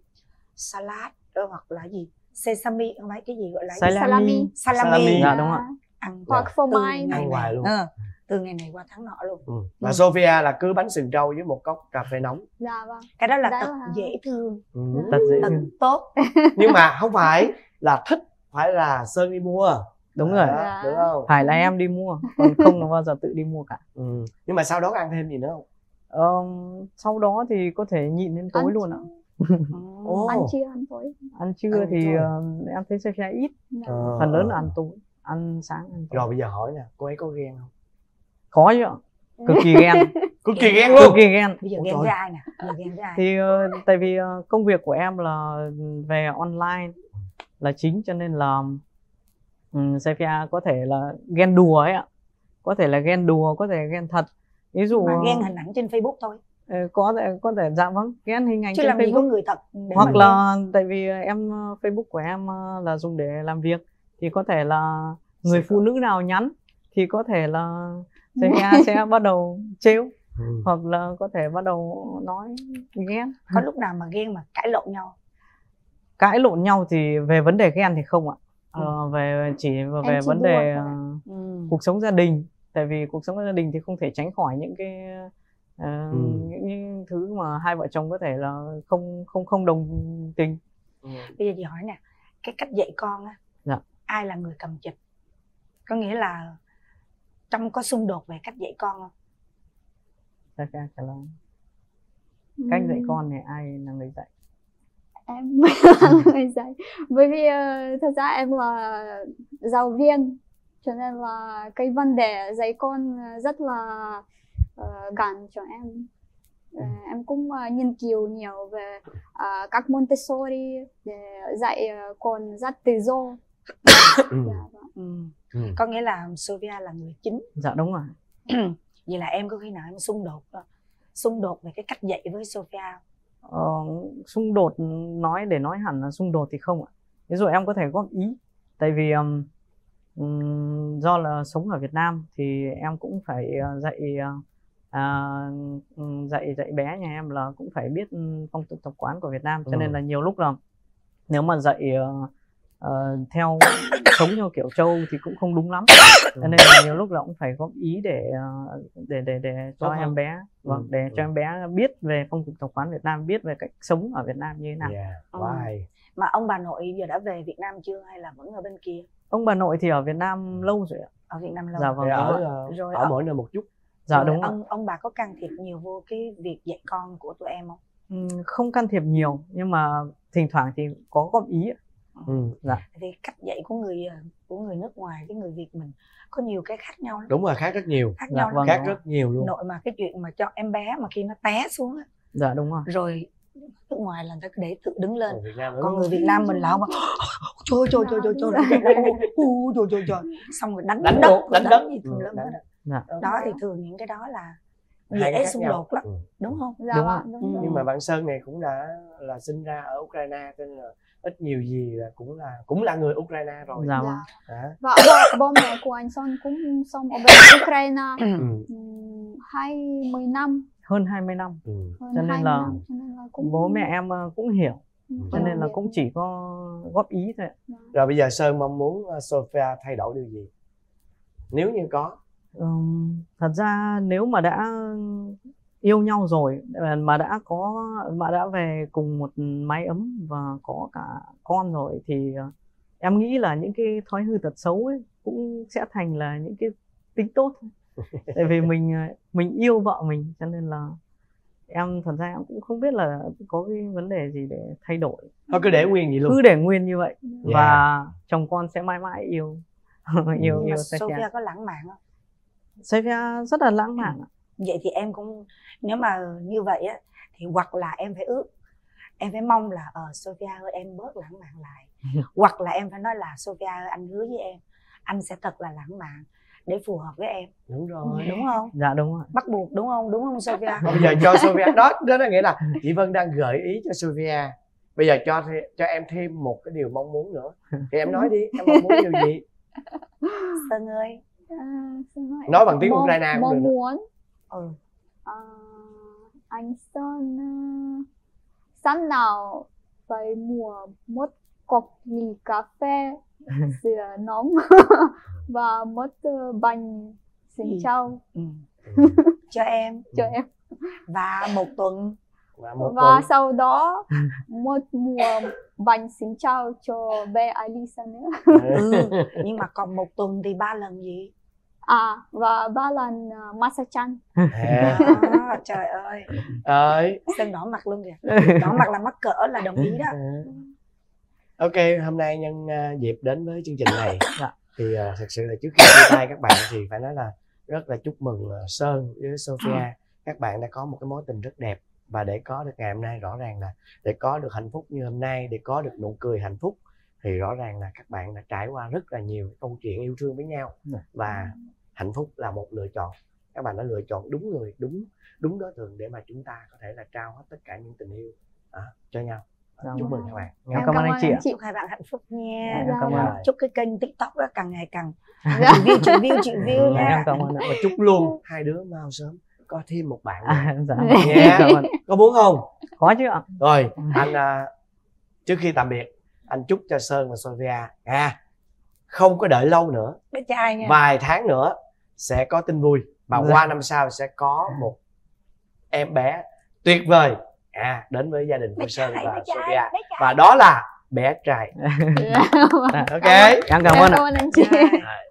salad hoặc là gì, sesame, không phải cái gì gọi là salami. Dạ đúng rồi. Ăn hoặc phô mai. Ăn ngoài luôn. Từ ngày này qua tháng nọ luôn. Và Sophia là cứ bánh sừng trâu với một cốc cà phê nóng. Dạ vâng. Cái đó là tật dễ thương. Tật dễ Tật thương. tốt. Nhưng mà không phải là thích, phải là Sơn đi mua. Đúng rồi. Đúng không? Phải là em đi mua, còn không là bao giờ tự đi mua cả. Nhưng mà sau đó ăn thêm gì nữa không? Sau đó thì có thể nhịn đến tối luôn ạ. Ăn trưa, ăn tối. Ăn trưa thì em thấy Sophia ít, phần lớn là ăn tối, ăn sáng, ăn tối. Rồi bây giờ hỏi nè, cô ấy có ghen không? Có chứ ạ, cực kỳ ghen. Cực kỳ ghen luôn. Cực kỳ ghen. Bây giờ ghen với ai nè? Bây giờ ghen với ai? Thì tại vì công việc của em là về online là chính, cho nên là Sophia có thể là ghen đùa ấy ạ, có thể là ghen đùa, có thể là ghen thật. Ví dụ mà ghen hình ảnh trên Facebook thôi. Có thể dạ vâng, ghen hình ảnh chứ trên làm Facebook. gì có người thật. Hoặc là tại vì em Facebook của em là dùng để làm việc, thì có thể là người phụ nữ nào nhắn thì có thể là Sophia sẽ bắt đầu trêu, hoặc là có thể bắt đầu nói ghen. Có lúc nào mà ghen mà cãi lộn nhau? Cãi lộn nhau thì về vấn đề ghen thì không ạ. Chỉ về vấn đề cuộc sống gia đình. Tại vì cuộc sống gia đình thì không thể tránh khỏi những cái những thứ mà hai vợ chồng có thể là không đồng tình. Bây giờ chị hỏi nè, cái cách dạy con á, dạ. Ai là người cầm chịch? Có nghĩa là trong có xung đột về cách dạy con không? Cách dạy con thì ai là người dạy? Em mới là người dạy. Bởi vì thật ra em là giáo viên, cho nên là cái vấn đề dạy con rất là gần cho em. Em cũng nghiên cứu nhiều về các Montessori để dạy con rất tự do. Có nghĩa là Sophia là người chính. Dạ đúng rồi. Vậy là em có khi nào em xung đột về cái cách dạy với Sophia? Xung đột để nói hẳn là xung đột thì không ạ. Ví dụ em có thể góp ý, tại vì do là sống ở Việt Nam thì em cũng phải dạy bé nhà em là cũng phải biết phong tục tập quán của Việt Nam, cho nên là nhiều lúc là nếu mà dạy theo sống theo kiểu châu thì cũng không đúng lắm, cho nên là nhiều lúc là cũng phải góp ý để cho em bé, để cho em bé biết về phong tục tập quán Việt Nam, biết về cách sống ở Việt Nam như thế nào. Mà ông bà nội giờ đã về Việt Nam chưa hay là vẫn ở bên kia? Ông bà nội thì ở Việt Nam lâu rồi ạ. Ở Việt Nam lâu. Dạ vâng. Rồi ở mỗi nơi một chút. Dạ đúng ạ. Ông bà có can thiệp nhiều vô cái việc dạy con của tụi em không? Không can thiệp nhiều, nhưng mà thỉnh thoảng thì có góp ý ạ. Dạ. Thì cách dạy của người nước ngoài với người Việt mình có nhiều cái khác nhau lắm. Đúng rồi, khác rất nhiều. Khác nhau khác rất nhiều luôn. Nội mà cái chuyện mà cho em bé mà khi nó té xuống á. Dạ đúng rồi. Rồi nước ngoài là người ta cứ để tự đứng lên, Việt Nam còn người Việt Nam mình là không, trời xong rồi đánh đất gì tùm lum hết. Đó thì thường những cái đó là dễ xung đột lắm, đúng không? Dạ đúng. Nhưng mà bạn Sơn này cũng đã là sinh ra ở Ukraine, cho nên là ít nhiều gì là cũng là người Ukraine rồi. Dạ. Và bố mẹ của anh Sơn cũng sống ở bên Ukraine 20 năm. Hơn 20 năm. Cho nên là bố mẹ em cũng hiểu. Cho nên là cũng chỉ có góp ý thôi. Rồi bây giờ Sơn mong muốn Sophia thay đổi điều gì? Nếu như có. Thật ra nếu mà đã yêu nhau rồi, mà đã về cùng một mái ấm và có cả con rồi, thì em nghĩ là những cái thói hư tật xấu ấy cũng sẽ thành là những cái tính tốt. Tại vì mình yêu vợ mình, cho nên là em thật ra em cũng không biết là có cái vấn đề gì để thay đổi. Thôi cứ để nguyên vậy luôn. Cứ để nguyên như vậy. Và chồng con sẽ mãi mãi yêu yêu Sophia có lãng mạn không? Sophia rất là lãng mạn. Vậy thì em cũng, nếu mà như vậy á thì hoặc là em phải em phải mong là Sophia ơi em bớt lãng mạn lại, hoặc là em phải nói là Sophia ơi anh hứa với em anh sẽ thật là lãng mạn để phù hợp với em. Đúng rồi. Đúng không? Dạ đúng rồi. Bắt buộc đúng không Sophia? Bây giờ cho Sophia đó là nghĩa là chị Vân đang gợi ý cho Sophia. Bây giờ cho em thêm một cái điều mong muốn nữa. Thì em nói đi, em mong muốn điều gì? Sơn ơi. Nói bằng tiếng Ukraine cũng được. Mong muốn anh Sơn sáng nào phải mua một cốc ly cà phê sữa nóng và một bánh xin chào cho em. Và một tuần. Và sau đó một mùa bánh xin chào cho bé Alisa nữa. Nhưng mà còn một tuần thì 3 lần gì? Và 3 lần massage chân. Trời ơi. Sơn đỏ mặt luôn kìa. Đỏ mặt là mắc cỡ là đồng ý đó. Ok, hôm nay nhân dịp đến với chương trình này thì thật sự là trước khi chia tay các bạn thì phải nói là rất là chúc mừng Sơn với Sophia. Các bạn đã có một cái mối tình rất đẹp, và để có được ngày hôm nay rõ ràng là để có được hạnh phúc như hôm nay, để có được nụ cười hạnh phúc thì rõ ràng là các bạn đã trải qua rất là nhiều câu chuyện yêu thương với nhau, và hạnh phúc là một lựa chọn. Các bạn đã lựa chọn đúng người, đúng đối tượng để mà chúng ta có thể là trao hết tất cả những tình yêu cho nhau. Chúc mừng các bạn. Em cảm ơn anh chị. Chúc hai bạn hạnh phúc nha. Cảm ơn. Chúc cái kênh TikTok đó càng ngày càng triệu view nha. Em cảm ơn. Và chúc luôn hai đứa mau sớm có thêm một bạn nữa. Dạ. Có muốn không? Có chứ ạ. Rồi anh trước khi tạm biệt, anh chúc cho Sơn và Sophia không có đợi lâu nữa, bé trai nha, vài tháng nữa sẽ có tin vui, và qua năm sau sẽ có một em bé tuyệt vời đến với gia đình của Sơn và Sophia, và đó là bé trai. Ok, em cảm ơn ạ. Cảm ơn anh chị.